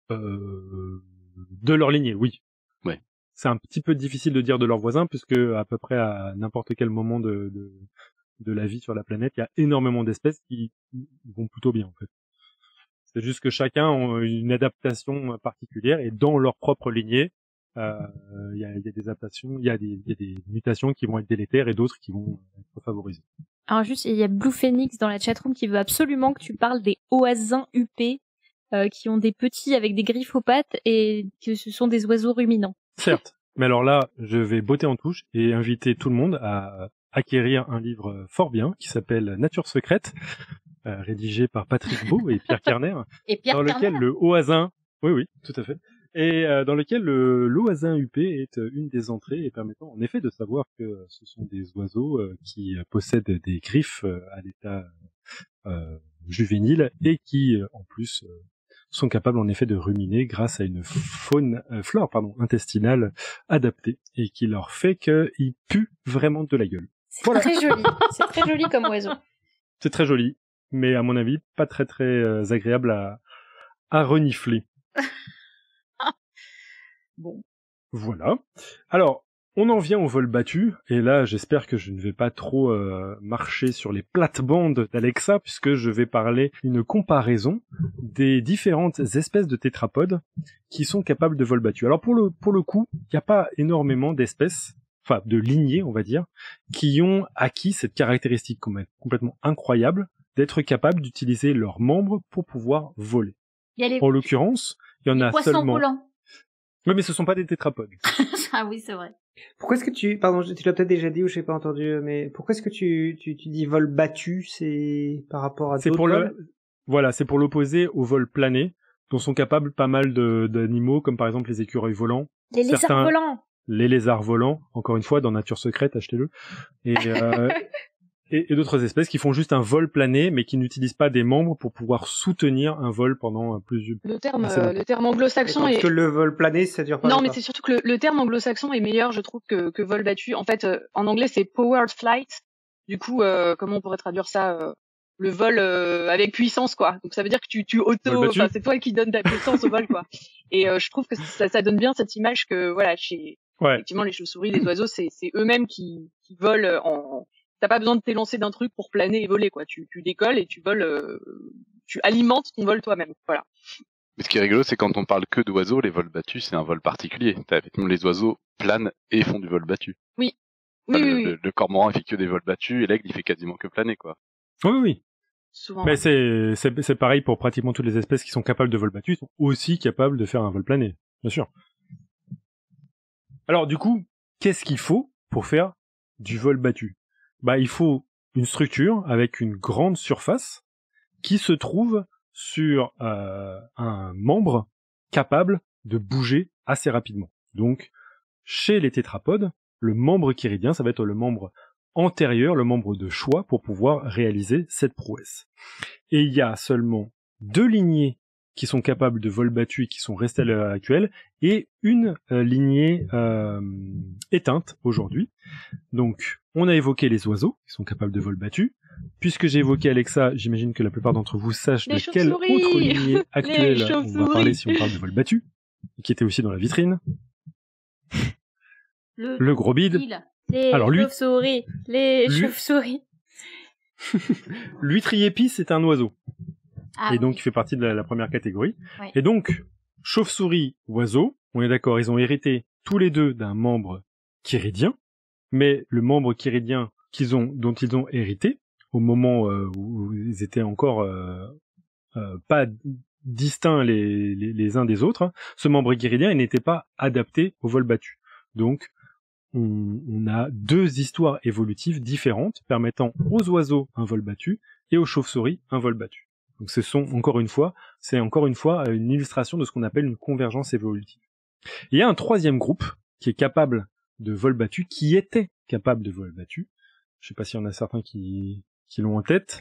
Euh, de leur lignée, oui. Ouais. C'est un petit peu difficile de dire de leurs voisins, puisque à peu près à n'importe quel moment de, de, de la vie sur la planète, il y a énormément d'espèces qui vont plutôt bien, en fait. C'est juste que chacun a une adaptation particulière, et dans leur propre lignée, euh, il y, a, il y a des adaptations, il y a des, il y a des mutations qui vont être délétères et d'autres qui vont être favorisées. Alors juste, il y a Blue Phoenix dans la chatroom qui veut absolument que tu parles des oisins huppés, euh, qui ont des petits avec des griffes aux pattes et que ce sont des oiseaux ruminants. Certes. Mais alors là, je vais botter en touche et inviter tout le monde à acquérir un livre fort bien qui s'appelle Nature secrète, euh, rédigé par Patrick Beau et Pierre Kerner, Et Pierre dans lequel Kerner. le oisin, oui oui, tout à fait, et euh, dans lequel le l'oisin huppé est euh, une des entrées et permettant en effet de savoir que ce sont des oiseaux euh, qui euh, possèdent des griffes euh, à l'état euh, juvénile et qui euh, en plus euh, sont capables en effet de ruminer grâce à une faune, euh, flore pardon, intestinale adaptée et qui leur fait qu'ils puent vraiment de la gueule. C'est Voilà. très joli. C'est très joli comme oiseau. C'est très joli, mais à mon avis pas très très euh, agréable à, à renifler. Bon. Voilà. Alors, on en vient au vol battu, et là, j'espère que je ne vais pas trop euh, marcher sur les plates-bandes d'Alexa, puisque je vais parler d'une comparaison des différentes espèces de tétrapodes qui sont capables de vol battu. Alors, pour le, pour le coup, il n'y a pas énormément d'espèces, enfin, de lignées, on va dire, qui ont acquis cette caractéristique complètement incroyable d'être capables d'utiliser leurs membres pour pouvoir voler. Il y a les, En l'occurrence, il y en les a poissons seulement... volants. Oui, mais ce sont pas des tétrapodes. Ah oui, c'est vrai. Pourquoi est-ce que tu, pardon, tu l'as peut-être déjà dit ou je n'ai pas entendu, mais pourquoi est-ce que tu, tu, tu dis vol battu, c'est par rapport à C'est d'autres pour vols le, voilà, c'est pour l'opposer au vol plané, dont sont capables pas mal de, d'animaux, comme par exemple les écureuils volants, Les lézards Certains- volants. les lézards volants, encore une fois, dans Nature secrète, achetez-le, et, euh, et, et d'autres espèces qui font juste un vol plané, mais qui n'utilisent pas des membres pour pouvoir soutenir un vol pendant plus Le terme, Ah, c'est euh, bon. le terme anglo-saxon Parce est. que le vol plané, ça dure pas Non, mais longtemps. c'est surtout que le, le terme anglo-saxon est meilleur, je trouve, que, que vol battu. En fait, euh, en anglais, c'est powered flight. Du coup, euh, comment on pourrait traduire ça euh, Le vol euh, avec puissance, quoi. Donc ça veut dire que tu, tu auto, Vol battu. enfin c'est toi qui donne ta puissance au vol, quoi. Et euh, je trouve que ça, ça donne bien cette image que voilà, chez Ouais. effectivement les chauves-souris, les oiseaux, c'est, c'est eux-mêmes qui, qui volent en. T'as pas besoin de t'élancer d'un truc pour planer et voler, quoi. Tu, tu décolles et tu voles, euh, tu alimentes ton vol toi-même. Voilà. Mais ce qui est rigolo, c'est quand on parle que d'oiseaux, les vols battus, c'est un vol particulier. T'as effectivement les oiseaux planent et font du vol battu. Oui, Enfin, oui, le, oui, le, le cormoran, il fait que des vols battus, et l'aigle, il fait quasiment que planer, quoi. Oui, oui. souvent. Mais c'est, c'est, c'est pareil pour pratiquement toutes les espèces qui sont capables de vol battu, ils sont aussi capables de faire un vol plané, bien sûr. Alors du coup, qu'est-ce qu'il faut pour faire du vol battu? Bah, il faut une structure avec une grande surface qui se trouve sur euh, un membre capable de bouger assez rapidement. Donc, chez les tétrapodes, le membre chiridien, ça va être le membre antérieur, le membre de choix pour pouvoir réaliser cette prouesse. Et il y a seulement deux lignées qui sont capables de vol battu et qui sont restés à l'heure actuelle, et une euh, lignée euh, éteinte aujourd'hui. Donc, on a évoqué les oiseaux, qui sont capables de vol battu. Puisque j'ai évoqué Alexa, j'imagine que la plupart d'entre vous sachent Les de quelle chauves-souris autre lignée actuelle Les on va chauves-souris parler si on parle de vol battu, qui était aussi dans la vitrine. Le, Le gros bide. Il. les Alors, lui- chauves-souris, les lui- chauves-souris. L'huîtrier pie, c'est un oiseau. Ah, et donc, il fait partie de la, la première catégorie. Oui. Et donc, chauve-souris, oiseau, on est d'accord, ils ont hérité tous les deux d'un membre chiridien, mais le membre chiridien qu'ils ont, dont ils ont hérité, au moment euh, où ils étaient encore euh, euh, pas distincts les, les, les uns des autres, hein, ce membre chiridien il n'était pas adapté au vol battu. Donc, on, on a deux histoires évolutives différentes permettant aux oiseaux un vol battu et aux chauves-souris un vol battu. Donc, ce sont encore une fois, c'est encore une fois une illustration de ce qu'on appelle une convergence évolutive. Il y a un troisième groupe qui est capable de vol battu, qui était capable de vol battu. Je sais pas s'il y en a certains qui, qui l'ont en tête.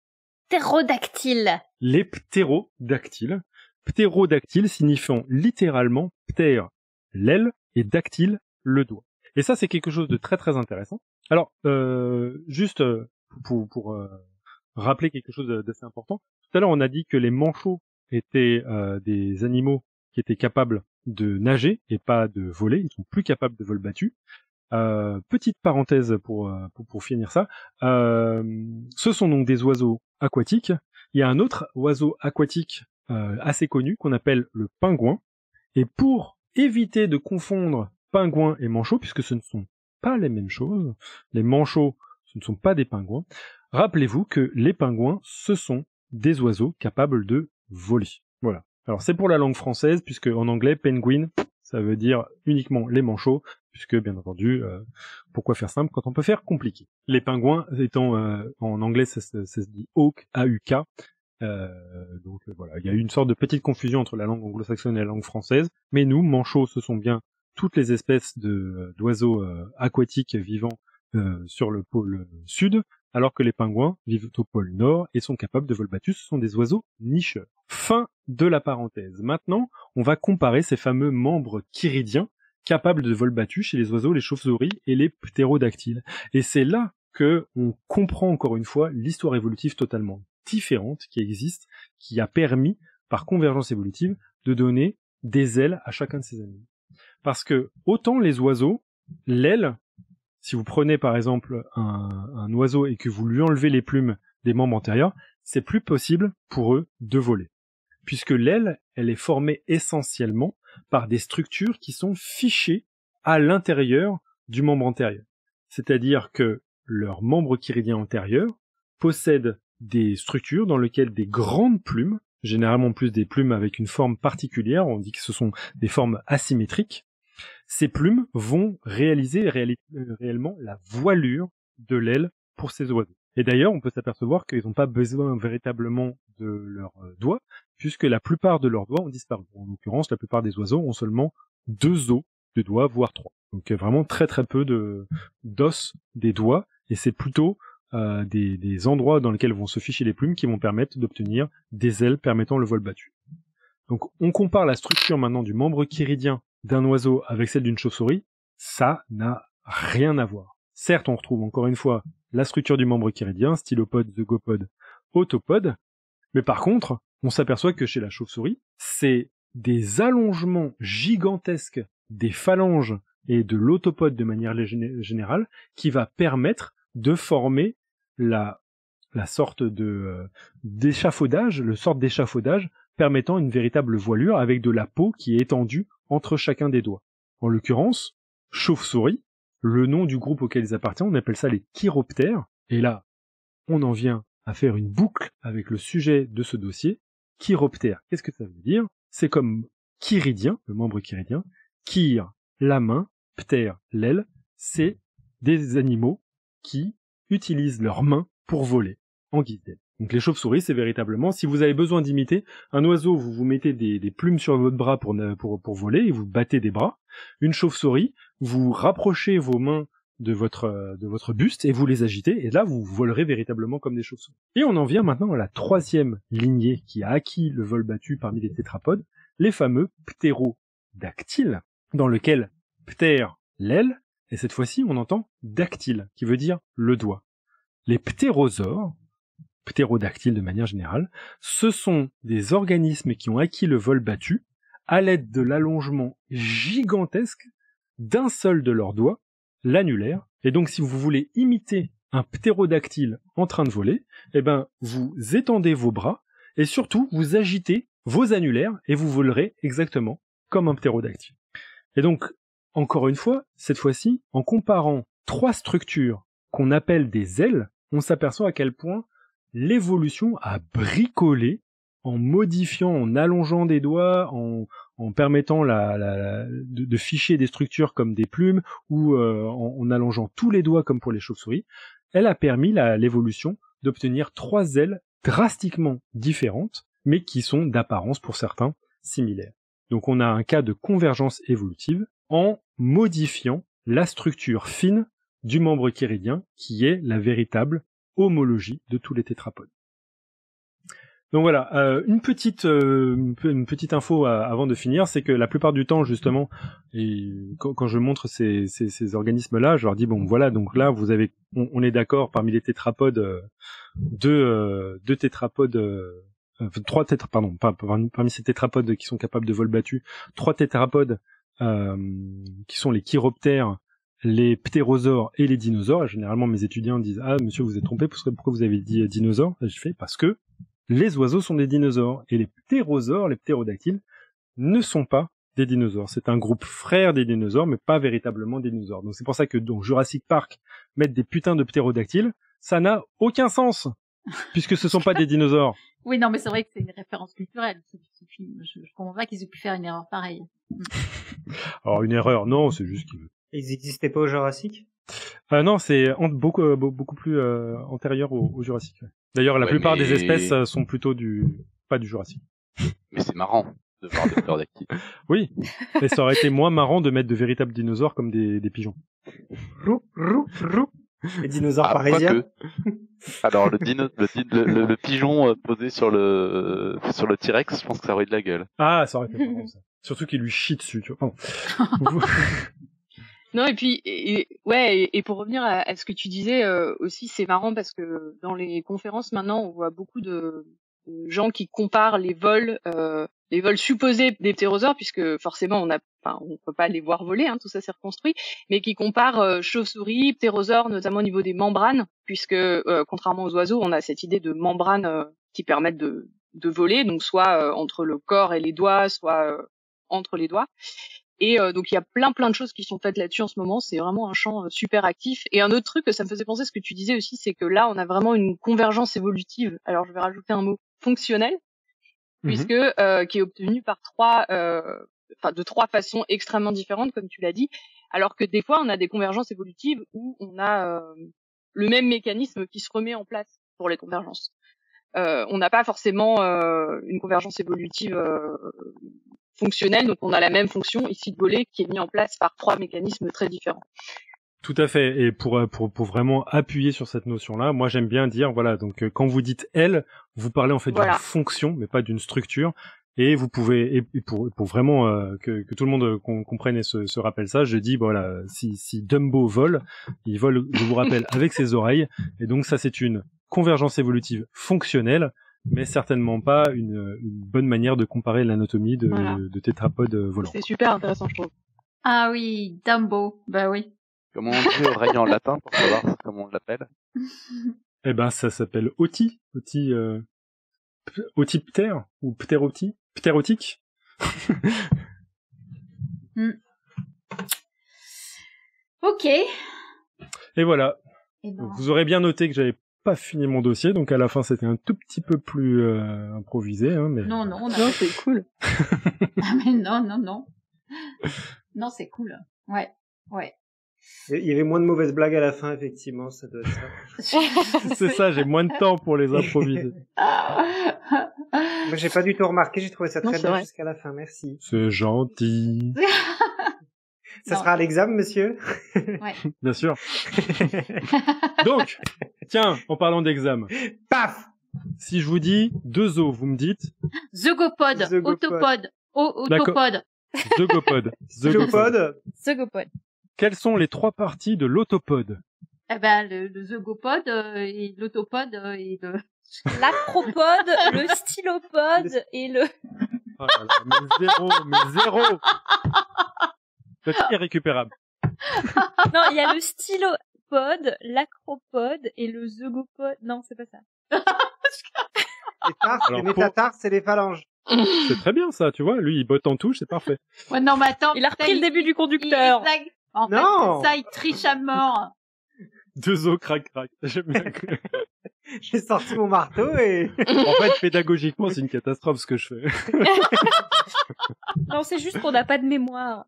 Ptérodactyle. Les ptérodactyles. Ptérodactyle signifiant littéralement ptère, l'aile, et dactyle, le doigt. Et ça, c'est quelque chose de très très intéressant. Alors, euh, juste euh, pour, pour euh, rappeler quelque chose d'assez important, tout à l'heure on a dit que les manchots étaient euh, des animaux qui étaient capables de nager et pas de voler, ils sont plus capables de vol battu. Euh, petite parenthèse pour, pour, pour finir ça, euh, ce sont donc des oiseaux aquatiques. Il y a un autre oiseau aquatique euh, assez connu qu'on appelle le pingouin, et pour éviter de confondre pingouin et manchot, puisque ce ne sont pas les mêmes choses, les manchots ce ne sont pas des pingouins, rappelez-vous que les pingouins ce sont des oiseaux capables de voler. Voilà. Alors c'est pour la langue française, puisque en anglais penguin ça veut dire uniquement les manchots, puisque bien entendu, euh, pourquoi faire simple quand on peut faire compliqué. Les pingouins étant euh, en anglais ça, ça, ça se dit hawk, A U K, euh, donc euh, voilà, il y a eu une sorte de petite confusion entre la langue anglo-saxonne et la langue française, mais nous, manchots, ce sont bien toutes les espèces de d'oiseaux euh, aquatiques vivant euh, sur le pôle sud, alors que les pingouins vivent au pôle nord et sont capables de vol battu, ce sont des oiseaux nicheurs. Fin de la parenthèse. Maintenant, on va comparer ces fameux membres chiridiens capables de vol battu chez les oiseaux, les chauves-souris et les ptérodactyles. Et c'est là que on comprend encore une fois l'histoire évolutive totalement différente qui existe, qui a permis, par convergence évolutive, de donner des ailes à chacun de ces animaux. Parce que, autant les oiseaux, l'aile, si vous prenez par exemple un, un oiseau et que vous lui enlevez les plumes des membres antérieurs, c'est plus possible pour eux de voler. Puisque l'aile, elle est formée essentiellement par des structures qui sont fichées à l'intérieur du membre antérieur. C'est-à-dire que leur membre chiridien antérieur possède des structures dans lesquelles des grandes plumes, généralement plus des plumes avec une forme particulière, on dit que ce sont des formes asymétriques, ces plumes vont réaliser réali- euh, réellement la voilure de l'aile pour ces oiseaux. Et d'ailleurs, on peut s'apercevoir qu'ils n'ont pas besoin véritablement de leurs euh, doigts, puisque la plupart de leurs doigts ont disparu. En l'occurrence, la plupart des oiseaux ont seulement deux os de doigts, voire trois. Donc euh, vraiment très très peu de d'os des doigts, et c'est plutôt euh, des, des endroits dans lesquels vont se ficher les plumes qui vont permettre d'obtenir des ailes permettant le vol battu. Donc on compare la structure maintenant du membre chiridien d'un oiseau avec celle d'une chauve-souris, ça n'a rien à voir. Certes, on retrouve encore une fois la structure du membre chiridien, stylopode, zygopode, autopode, mais par contre, on s'aperçoit que chez la chauve-souris, c'est des allongements gigantesques des phalanges et de l'autopode de manière générale qui va permettre de former la, la sorte de euh, d'échafaudage, le sorte d'échafaudage permettant une véritable voilure avec de la peau qui est étendue entre chacun des doigts. En l'occurrence, chauve-souris, le nom du groupe auquel ils appartiennent, on appelle ça les chiroptères, et là, on en vient à faire une boucle avec le sujet de ce dossier. Chiroptère, qu'est-ce que ça veut dire? C'est comme chiridien, le membre chiridien, chir, la main, ptère, l'aile, c'est des animaux qui utilisent leurs mains pour voler, en guise d'aile. Donc les chauves-souris, c'est véritablement, si vous avez besoin d'imiter un oiseau, vous vous mettez des, des plumes sur votre bras pour, pour, pour voler, et vous battez des bras. Une chauve-souris, vous rapprochez vos mains de votre de votre buste et vous les agitez et là vous volerez véritablement comme des chauves-souris. Et on en vient maintenant à la troisième lignée qui a acquis le vol battu parmi les tétrapodes, les fameux ptérodactyles, dans lequel ptère l'aile et cette fois-ci on entend dactyle qui veut dire le doigt. Les ptérosaures, ptérodactyles de manière générale, ce sont des organismes qui ont acquis le vol battu à l'aide de l'allongement gigantesque d'un seul de leurs doigts, l'annulaire. Et donc, si vous voulez imiter un ptérodactyle en train de voler, eh ben, vous étendez vos bras et surtout, vous agitez vos annulaires et vous volerez exactement comme un ptérodactyle. Et donc, encore une fois, cette fois-ci, en comparant trois structures qu'on appelle des ailes, on s'aperçoit à quel point l'évolution a bricolé en modifiant, en allongeant des doigts, en, en permettant la, la, la, de, de ficher des structures comme des plumes, ou euh, en, en allongeant tous les doigts comme pour les chauves-souris, elle a permis la, l'évolution d'obtenir trois ailes drastiquement différentes, mais qui sont d'apparence pour certains similaires. Donc on a un cas de convergence évolutive en modifiant la structure fine du membre chiridien, qui est la véritable homologie de tous les tétrapodes. Donc voilà, euh, une petite euh, une petite info à, avant de finir, c'est que la plupart du temps justement, et quand, quand je montre ces, ces, ces organismes-là, je leur dis bon voilà, donc là vous avez, on, on est d'accord parmi les tétrapodes, euh, deux euh, deux tétrapodes, euh, enfin, trois tétra, pardon, pas, parmi ces tétrapodes qui sont capables de vol battu, trois tétrapodes euh, qui sont les chiroptères, les ptérosaures et les dinosaures. Et généralement mes étudiants disent ah monsieur vous êtes trompé, pourquoi vous avez dit dinosaures? Je fais parce que les oiseaux sont des dinosaures, et les ptérosaures, les ptérodactyles, ne sont pas des dinosaures. C'est un groupe frère des dinosaures, mais pas véritablement des dinosaures. Donc c'est pour ça que dans Jurassic Park, mettre des putains de ptérodactyles, ça n'a aucun sens, puisque ce sont pas des dinosaures. Oui, non, mais c'est vrai que c'est une référence culturelle, ce, ce film. Je, je comprends pas qu'ils aient pu faire une erreur pareille. Alors une erreur, non, c'est juste qu'ils... Ils n'existaient pas au Jurassique? Euh, non, c'est en, beaucoup, euh, beaucoup plus euh, antérieur au, au Jurassique. Ouais. D'ailleurs, la ouais, plupart mais... des espèces euh, sont plutôt du... pas du Jurassique. Mais c'est marrant de voir des ptérodactyles. Oui, mais ça aurait été moins marrant de mettre de véritables dinosaures comme des, des pigeons. Rou, rou, rou. Les dinosaures ah, parisiens. Alors le, dino, le, le, le, le pigeon euh, posé sur le sur le T-Rex, je pense que ça aurait de la gueule. Ah, ça aurait été marrant ça. Surtout qu'il lui chie dessus, tu vois. Oh. Non, et puis, et, et, ouais, et, et pour revenir à, à ce que tu disais euh, aussi, c'est marrant parce que dans les conférences maintenant, on voit beaucoup de, de gens qui comparent les vols, euh, les vols supposés des ptérosaures, puisque forcément on a, enfin, on peut pas les voir voler, hein, tout ça c'est reconstruit, mais qui comparent euh, chauves-souris, ptérosaures, notamment au niveau des membranes, puisque euh, contrairement aux oiseaux, on a cette idée de membranes euh, qui permettent de, de voler, donc soit euh, entre le corps et les doigts, soit euh, entre les doigts. Et euh, donc il y a plein plein de choses qui sont faites là-dessus en ce moment, c'est vraiment un champ euh, super actif. Et un autre truc que ça me faisait penser, ce que tu disais aussi, c'est que là on a vraiment une convergence évolutive. Alors je vais rajouter un mot fonctionnel, mm-hmm. puisque euh, qui est obtenu par trois, euh, enfin de trois façons extrêmement différentes, comme tu l'as dit. Alors que des fois on a des convergences évolutives où on a euh, le même mécanisme qui se remet en place pour les convergences. Euh, on n'a pas forcément euh, une convergence évolutive euh, fonctionnelle, donc on a la même fonction ici de voler qui est mise en place par trois mécanismes très différents. Tout à fait. Et pour pour pour vraiment appuyer sur cette notion-là, moi j'aime bien dire voilà, donc quand vous dites elle, vous parlez en fait voilà. d'une fonction, mais pas d'une structure. Et vous pouvez et pour pour vraiment euh, que que tout le monde comprenne et se, se rappelle ça, je dis voilà, si si Dumbo vole, il vole, je vous rappelle, avec ses oreilles. Et donc ça c'est une convergence évolutive fonctionnelle, mais certainement pas une, une bonne manière de comparer l'anatomie de, voilà. de, de tétrapodes volants. C'est super intéressant, je trouve. Ah oui, Dumbo, bah oui. Comment on dit oreille en latin pour savoir comment on l'appelle? Eh ben, ça s'appelle oti, oti, euh, otiptère ou ptéropti, ptérotique. mm. Ok. Et voilà. Et ben... Vous aurez bien noté que j'avais pas fini mon dossier, donc à la fin c'était un tout petit peu plus euh, improvisé, hein, mais... Non, non, on a... non, c'est cool. Ah, mais non, non, non. Non, c'est cool. Ouais, ouais. Il y avait moins de mauvaises blagues à la fin, effectivement, ça doit être ça. C'est ça, j'ai moins de temps pour les improviser. Moi, j'ai pas du tout remarqué, j'ai trouvé ça très non, bien vrai. jusqu'à la fin, merci. C'est gentil. Ça Non. sera à l'examen, monsieur? Bien sûr. Donc, tiens, en parlant d'examen, Paf! si je vous dis deux os, vous me dites Zygopode, Zygopode. autopode, o- D'accord. autopode. Zygopode. Zygopode. Zygopode. Zygopode. Quelles sont les trois parties de l'autopode? Eh ben, le, le zygopode euh, et l'autopode euh, et le... L'acropode, le stylopode et le... Oh là là, mais zéro, mais zéro. C'est irrécupérable. Non, il y a le stylopode, l'acropode et le zygopode. Non, c'est pas ça. Les tarses, Alors, les pour- métatarses, c'est les phalanges. C'est très bien ça, tu vois. Lui, il botte en touche, c'est parfait. Ouais, non, mais attends. Il a putain, repris le début du conducteur. il- il- En fait, Non. c'est ça, il triche à mort. Deux os, crac, crac. J'aime bien. J'ai sorti mon marteau et... En fait, pédagogiquement, c'est une catastrophe ce que je fais. Non, c'est juste qu'on n'a pas de mémoire.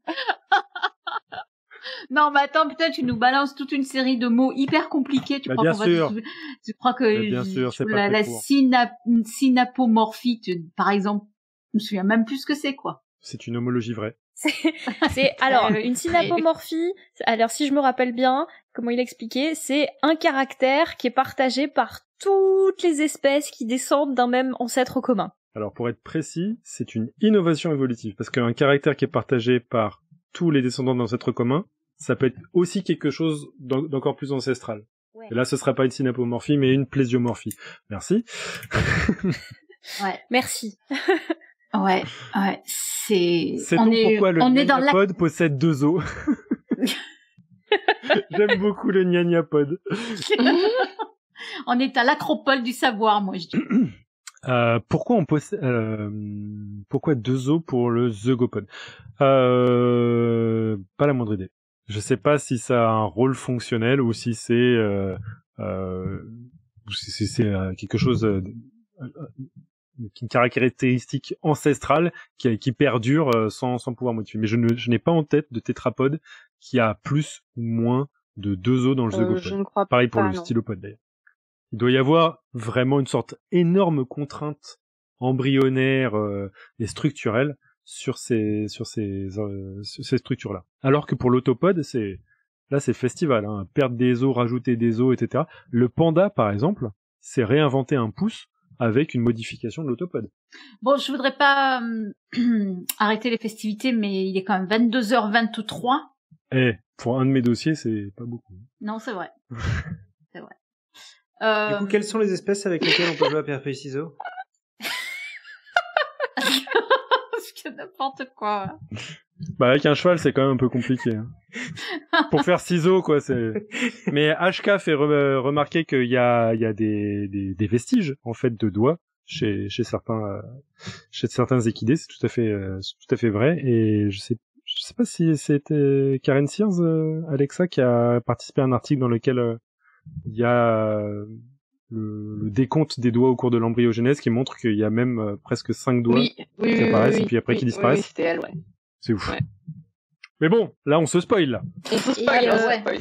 Non, mais attends, putain, tu nous balances toute une série de mots hyper compliqués. Tu Bah, crois bien qu'on va sûr. te- tu crois que Mais bien sûr, c'est pas la, très la court. synap- synapomorphie, tu- par exemple, je me souviens même plus ce que c'est, quoi. C'est une homologie vraie. C'est alors Euh, une synapomorphie. Alors si je me rappelle bien, comment il expliquait, c'est un caractère qui est partagé par toutes les espèces qui descendent d'un même ancêtre commun. Alors, pour être précis, c'est une innovation évolutive. Parce qu'un caractère qui est partagé par tous les descendants d'ancêtres communs, ça peut être aussi quelque chose d'en- d'encore plus ancestral. Ouais. Et là, ce sera pas une synapomorphie, mais une plésiomorphie. Merci. Ouais, Merci. ouais, ouais. C'est. C'est on est, pourquoi le on est dans la. gnagnapode possède deux os. J'aime beaucoup le gnagnapode. On est à l'acropole du savoir, moi je dis. Euh, pourquoi on possède, euh, pourquoi deux os pour le zygopode? Euh, pas la moindre idée. Je sais pas si ça a un rôle fonctionnel ou si c'est, euh, euh, ou si c'est, c'est euh, quelque chose, euh, euh, une caractéristique ancestrale qui, qui perdure euh, sans, sans pouvoir modifier. Mais je ne, je n'ai pas en tête de tétrapode qui a plus ou moins de deux os dans le Euh, zygopode. je ne crois Pareil pour pas, le non. stylopode d'ailleurs. Il doit y avoir vraiment une sorte énorme contrainte embryonnaire euh, et structurelle sur ces sur ces euh, sur ces structures-là. Alors que pour l'autopode, c'est là c'est festival, hein, perdre des os, rajouter des os, et cetera. Le panda, par exemple, s'est réinventé un pouce avec une modification de l'autopode. Bon, je voudrais pas euh, arrêter les festivités, mais il est quand même vingt-deux heures vingt-trois. Eh, pour un de mes dossiers, c'est pas beaucoup. Non, c'est vrai. C'est vrai. Euh... Du coup, quelles sont les espèces avec lesquelles on peut jouer à pierre feuille ciseaux? Parce que n'importe quoi. Bah avec un cheval, c'est quand même un peu compliqué. Hein. Pour faire ciseaux, quoi. C'est. Mais H K fait re- remarquer qu'il y a, il y a des, des, des vestiges en fait de doigts chez, chez certains, euh, chez certains équidés. C'est tout à fait, euh, c'est tout à fait vrai. Et je sais, je sais pas si c'était Karen Sears, euh, Alexa, qui a participé à un article dans lequel euh, il y a euh, le, le décompte des doigts au cours de l'embryogenèse qui montre qu'il y a même euh, presque cinq doigts. Oui, oui, qui oui, apparaissent oui, et puis après oui, qui oui, disparaissent. Oui, c'était elle, ouais. C'est ouf. Ouais. Mais bon, là on se spoil là. On se Et, spoil, euh, on se ouais. spoil.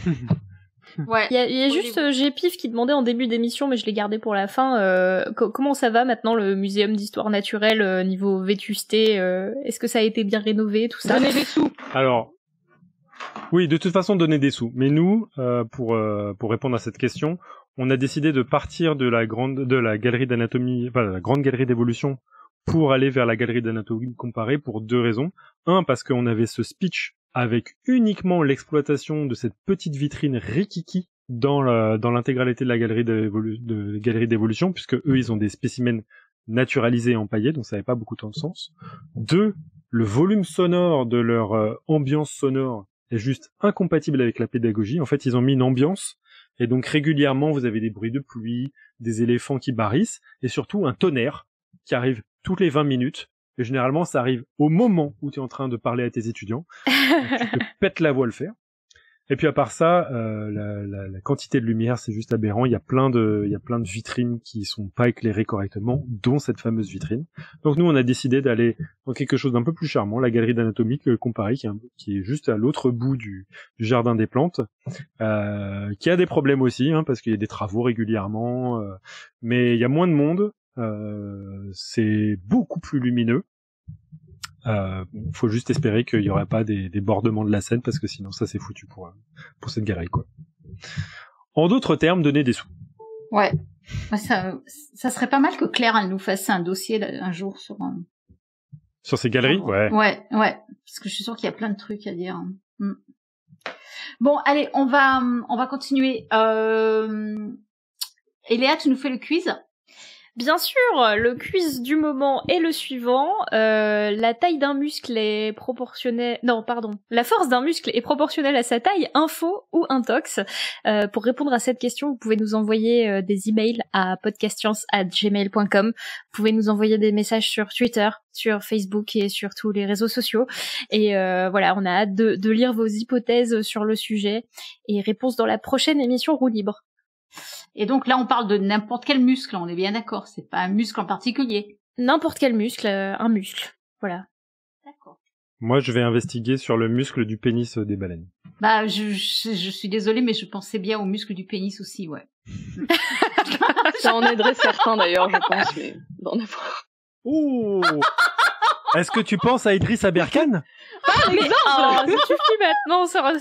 Ouais. Il y a, il y a Horrible. juste euh, Gpif qui demandait en début d'émission, mais je l'ai gardé pour la fin, euh, co- comment ça va maintenant le muséum d'histoire naturelle euh, niveau vétusté euh, Est-ce que ça a été bien rénové, tout ça? Donnez des sous. Alors, oui, de toute façon, donner des sous. Mais nous, euh, pour euh, pour répondre à cette question, on a décidé de partir de la grande de la galerie d'anatomie, enfin la grande galerie d'évolution, pour aller vers la galerie d'anatomie comparée pour deux raisons. Un, parce qu'on avait ce speech avec uniquement l'exploitation de cette petite vitrine rikiki dans la, dans l'intégralité de la galerie d'évolu- de galerie d'évolution, puisque eux, ils ont des spécimens naturalisés et empaillés, donc ça n'avait pas beaucoup de sens. Deux, le volume sonore de leur euh, ambiance sonore est juste incompatible avec la pédagogie. En fait, ils ont mis une ambiance, et donc régulièrement, vous avez des bruits de pluie, des éléphants qui barrissent, et surtout un tonnerre qui arrive toutes les vingt minutes. Et généralement, ça arrive au moment où tu es en train de parler à tes étudiants. Donc, tu te pètes la voix à le faire. Et puis à part ça, euh, la, la, la quantité de lumière, c'est juste aberrant. Il y a plein de, il y a plein de vitrines qui sont pas éclairées correctement, dont cette fameuse vitrine. Donc nous, on a décidé d'aller dans quelque chose d'un peu plus charmant, la galerie d'anatomie euh, comparée, qui est, un, qui est juste à l'autre bout du, du jardin des plantes, euh, qui a des problèmes aussi, hein, parce qu'il y a des travaux régulièrement, euh, mais il y a moins de monde. Euh, c'est beaucoup plus lumineux. Euh, faut juste espérer qu'il y aura pas des, des bordements de la Seine, parce que sinon ça c'est foutu pour pour cette galerie, quoi. En d'autres termes, donner des sous. Ouais. Ça, ça serait pas mal que Claire elle nous fasse un dossier là, un jour sur un... sur ces galeries, ouais. Ouais, ouais. Parce que je suis sûre qu'il y a plein de trucs à dire. Mm. Bon, allez, on va on va continuer. Euh... Et Léa, tu nous fais le quiz? Bien sûr, le quiz du moment est le suivant. Euh, la taille d'un muscle est proportionnelle... Non, pardon. La force d'un muscle est proportionnelle à sa taille, info ou intox. Euh, pour répondre à cette question, vous pouvez nous envoyer euh, des emails à podcastscience arobase gmail point com. Vous pouvez nous envoyer des messages sur Twitter, sur Facebook et sur tous les réseaux sociaux. Et euh, voilà, on a hâte de, de lire vos hypothèses sur le sujet. Et réponse dans la prochaine émission Roue Libre. Et donc là, on parle de n'importe quel muscle, on est bien d'accord, c'est pas un muscle en particulier. N'importe quel muscle, euh, un muscle, voilà. D'accord. Moi, je vais investiguer sur le muscle du pénis des baleines. Bah, je, je, je suis désolée, mais je pensais bien au muscle du pénis aussi, ouais. Ça en aiderait certains d'ailleurs, je pense, mais d'en avoir. Ouh. Est-ce que tu penses à Idriss Aberkan? Par exemple. Oh, ça suffit maintenant, ça...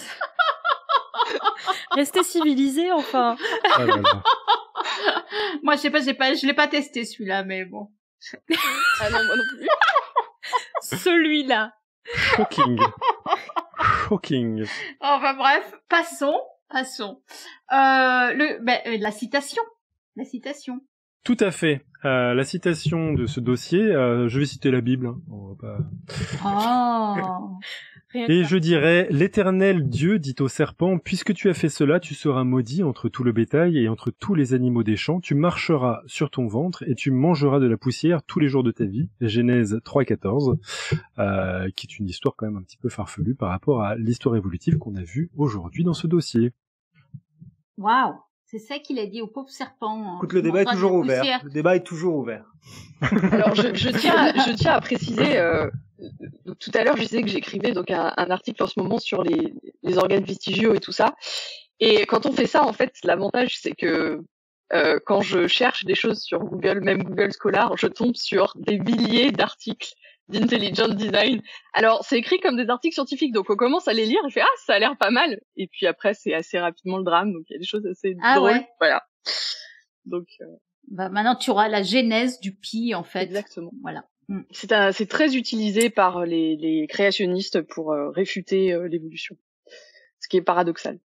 Restez civilisés, enfin. Ah là là. Moi, je sais pas, j'ai pas, je l'ai pas testé celui-là, mais bon. Ah non, moi non plus. Celui-là. Shocking. Shocking. Enfin bref, passons, passons. Euh, le, ben, euh, la citation, la citation. Tout à fait. Euh, la citation de ce dossier, euh, je vais citer la Bible. Hein. On va pas... Oh. Et je dirais, l'Éternel Dieu dit au serpent, puisque tu as fait cela, tu seras maudit entre tout le bétail et entre tous les animaux des champs, tu marcheras sur ton ventre et tu mangeras de la poussière tous les jours de ta vie. Genèse trois quatorze, euh, qui est une histoire quand même un petit peu farfelue par rapport à l'histoire évolutive qu'on a vue aujourd'hui dans ce dossier. Waouh, c'est ça qu'il a dit au pauvre serpent. Écoute, le débat est toujours ouvert. Le débat est toujours ouvert. Alors, je, je tiens, à, je tiens à préciser, euh, donc, tout à l'heure, je disais que j'écrivais donc un, un article en ce moment sur les, les organes vestigiaux et tout ça. Et quand on fait ça, en fait, l'avantage, c'est que euh, quand je cherche des choses sur Google, même Google Scholar, je tombe sur des milliers d'articles d'intelligent design. Alors, c'est écrit comme des articles scientifiques, donc on commence à les lire et fait ah, ça a l'air pas mal. Et puis après, c'est assez rapidement le drame, donc il y a des choses assez ah, drôles. Ouais. Voilà. Donc. Euh... Bah maintenant, tu auras la genèse du pi, en fait. Exactement. Voilà. C'est, un, c'est très utilisé par les, les créationnistes pour euh, réfuter euh, l'évolution, ce qui est paradoxal.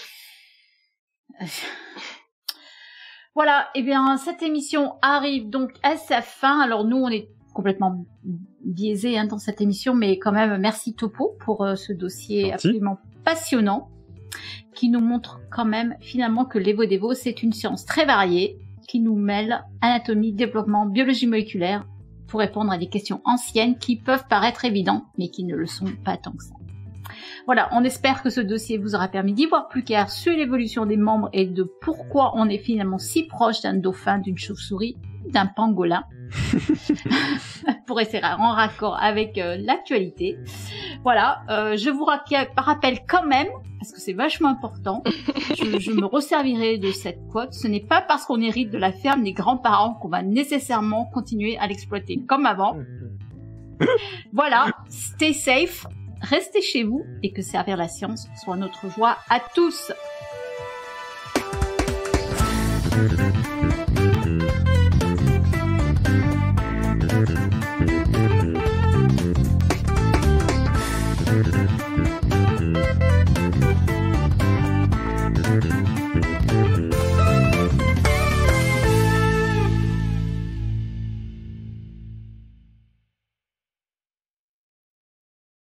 Voilà, et eh bien cette émission arrive donc à sa fin. Alors nous, on est complètement biaisés hein, dans cette émission, mais quand même, merci Topo pour euh, ce dossier Gentil. Absolument passionnant, qui nous montre quand même finalement que l'Evo-Devo, c'est une science très variée, qui nous mêle anatomie, développement, biologie moléculaire, pour répondre à des questions anciennes qui peuvent paraître évidentes, mais qui ne le sont pas tant que ça. Voilà, on espère que ce dossier vous aura permis d'y voir plus clair sur l'évolution des membres et de pourquoi on est finalement si proche d'un dauphin, d'une chauve-souris, d'un pangolin, pour essayer en raccord avec euh, l'actualité. Voilà, euh, je vous rappelle quand même, parce que c'est vachement important, je, je me resservirai de cette quote, ce n'est pas parce qu'on hérite de la ferme des grands-parents qu'on va nécessairement continuer à l'exploiter comme avant. Voilà, stay safe, restez chez vous et que servir la science soit notre joie à tous.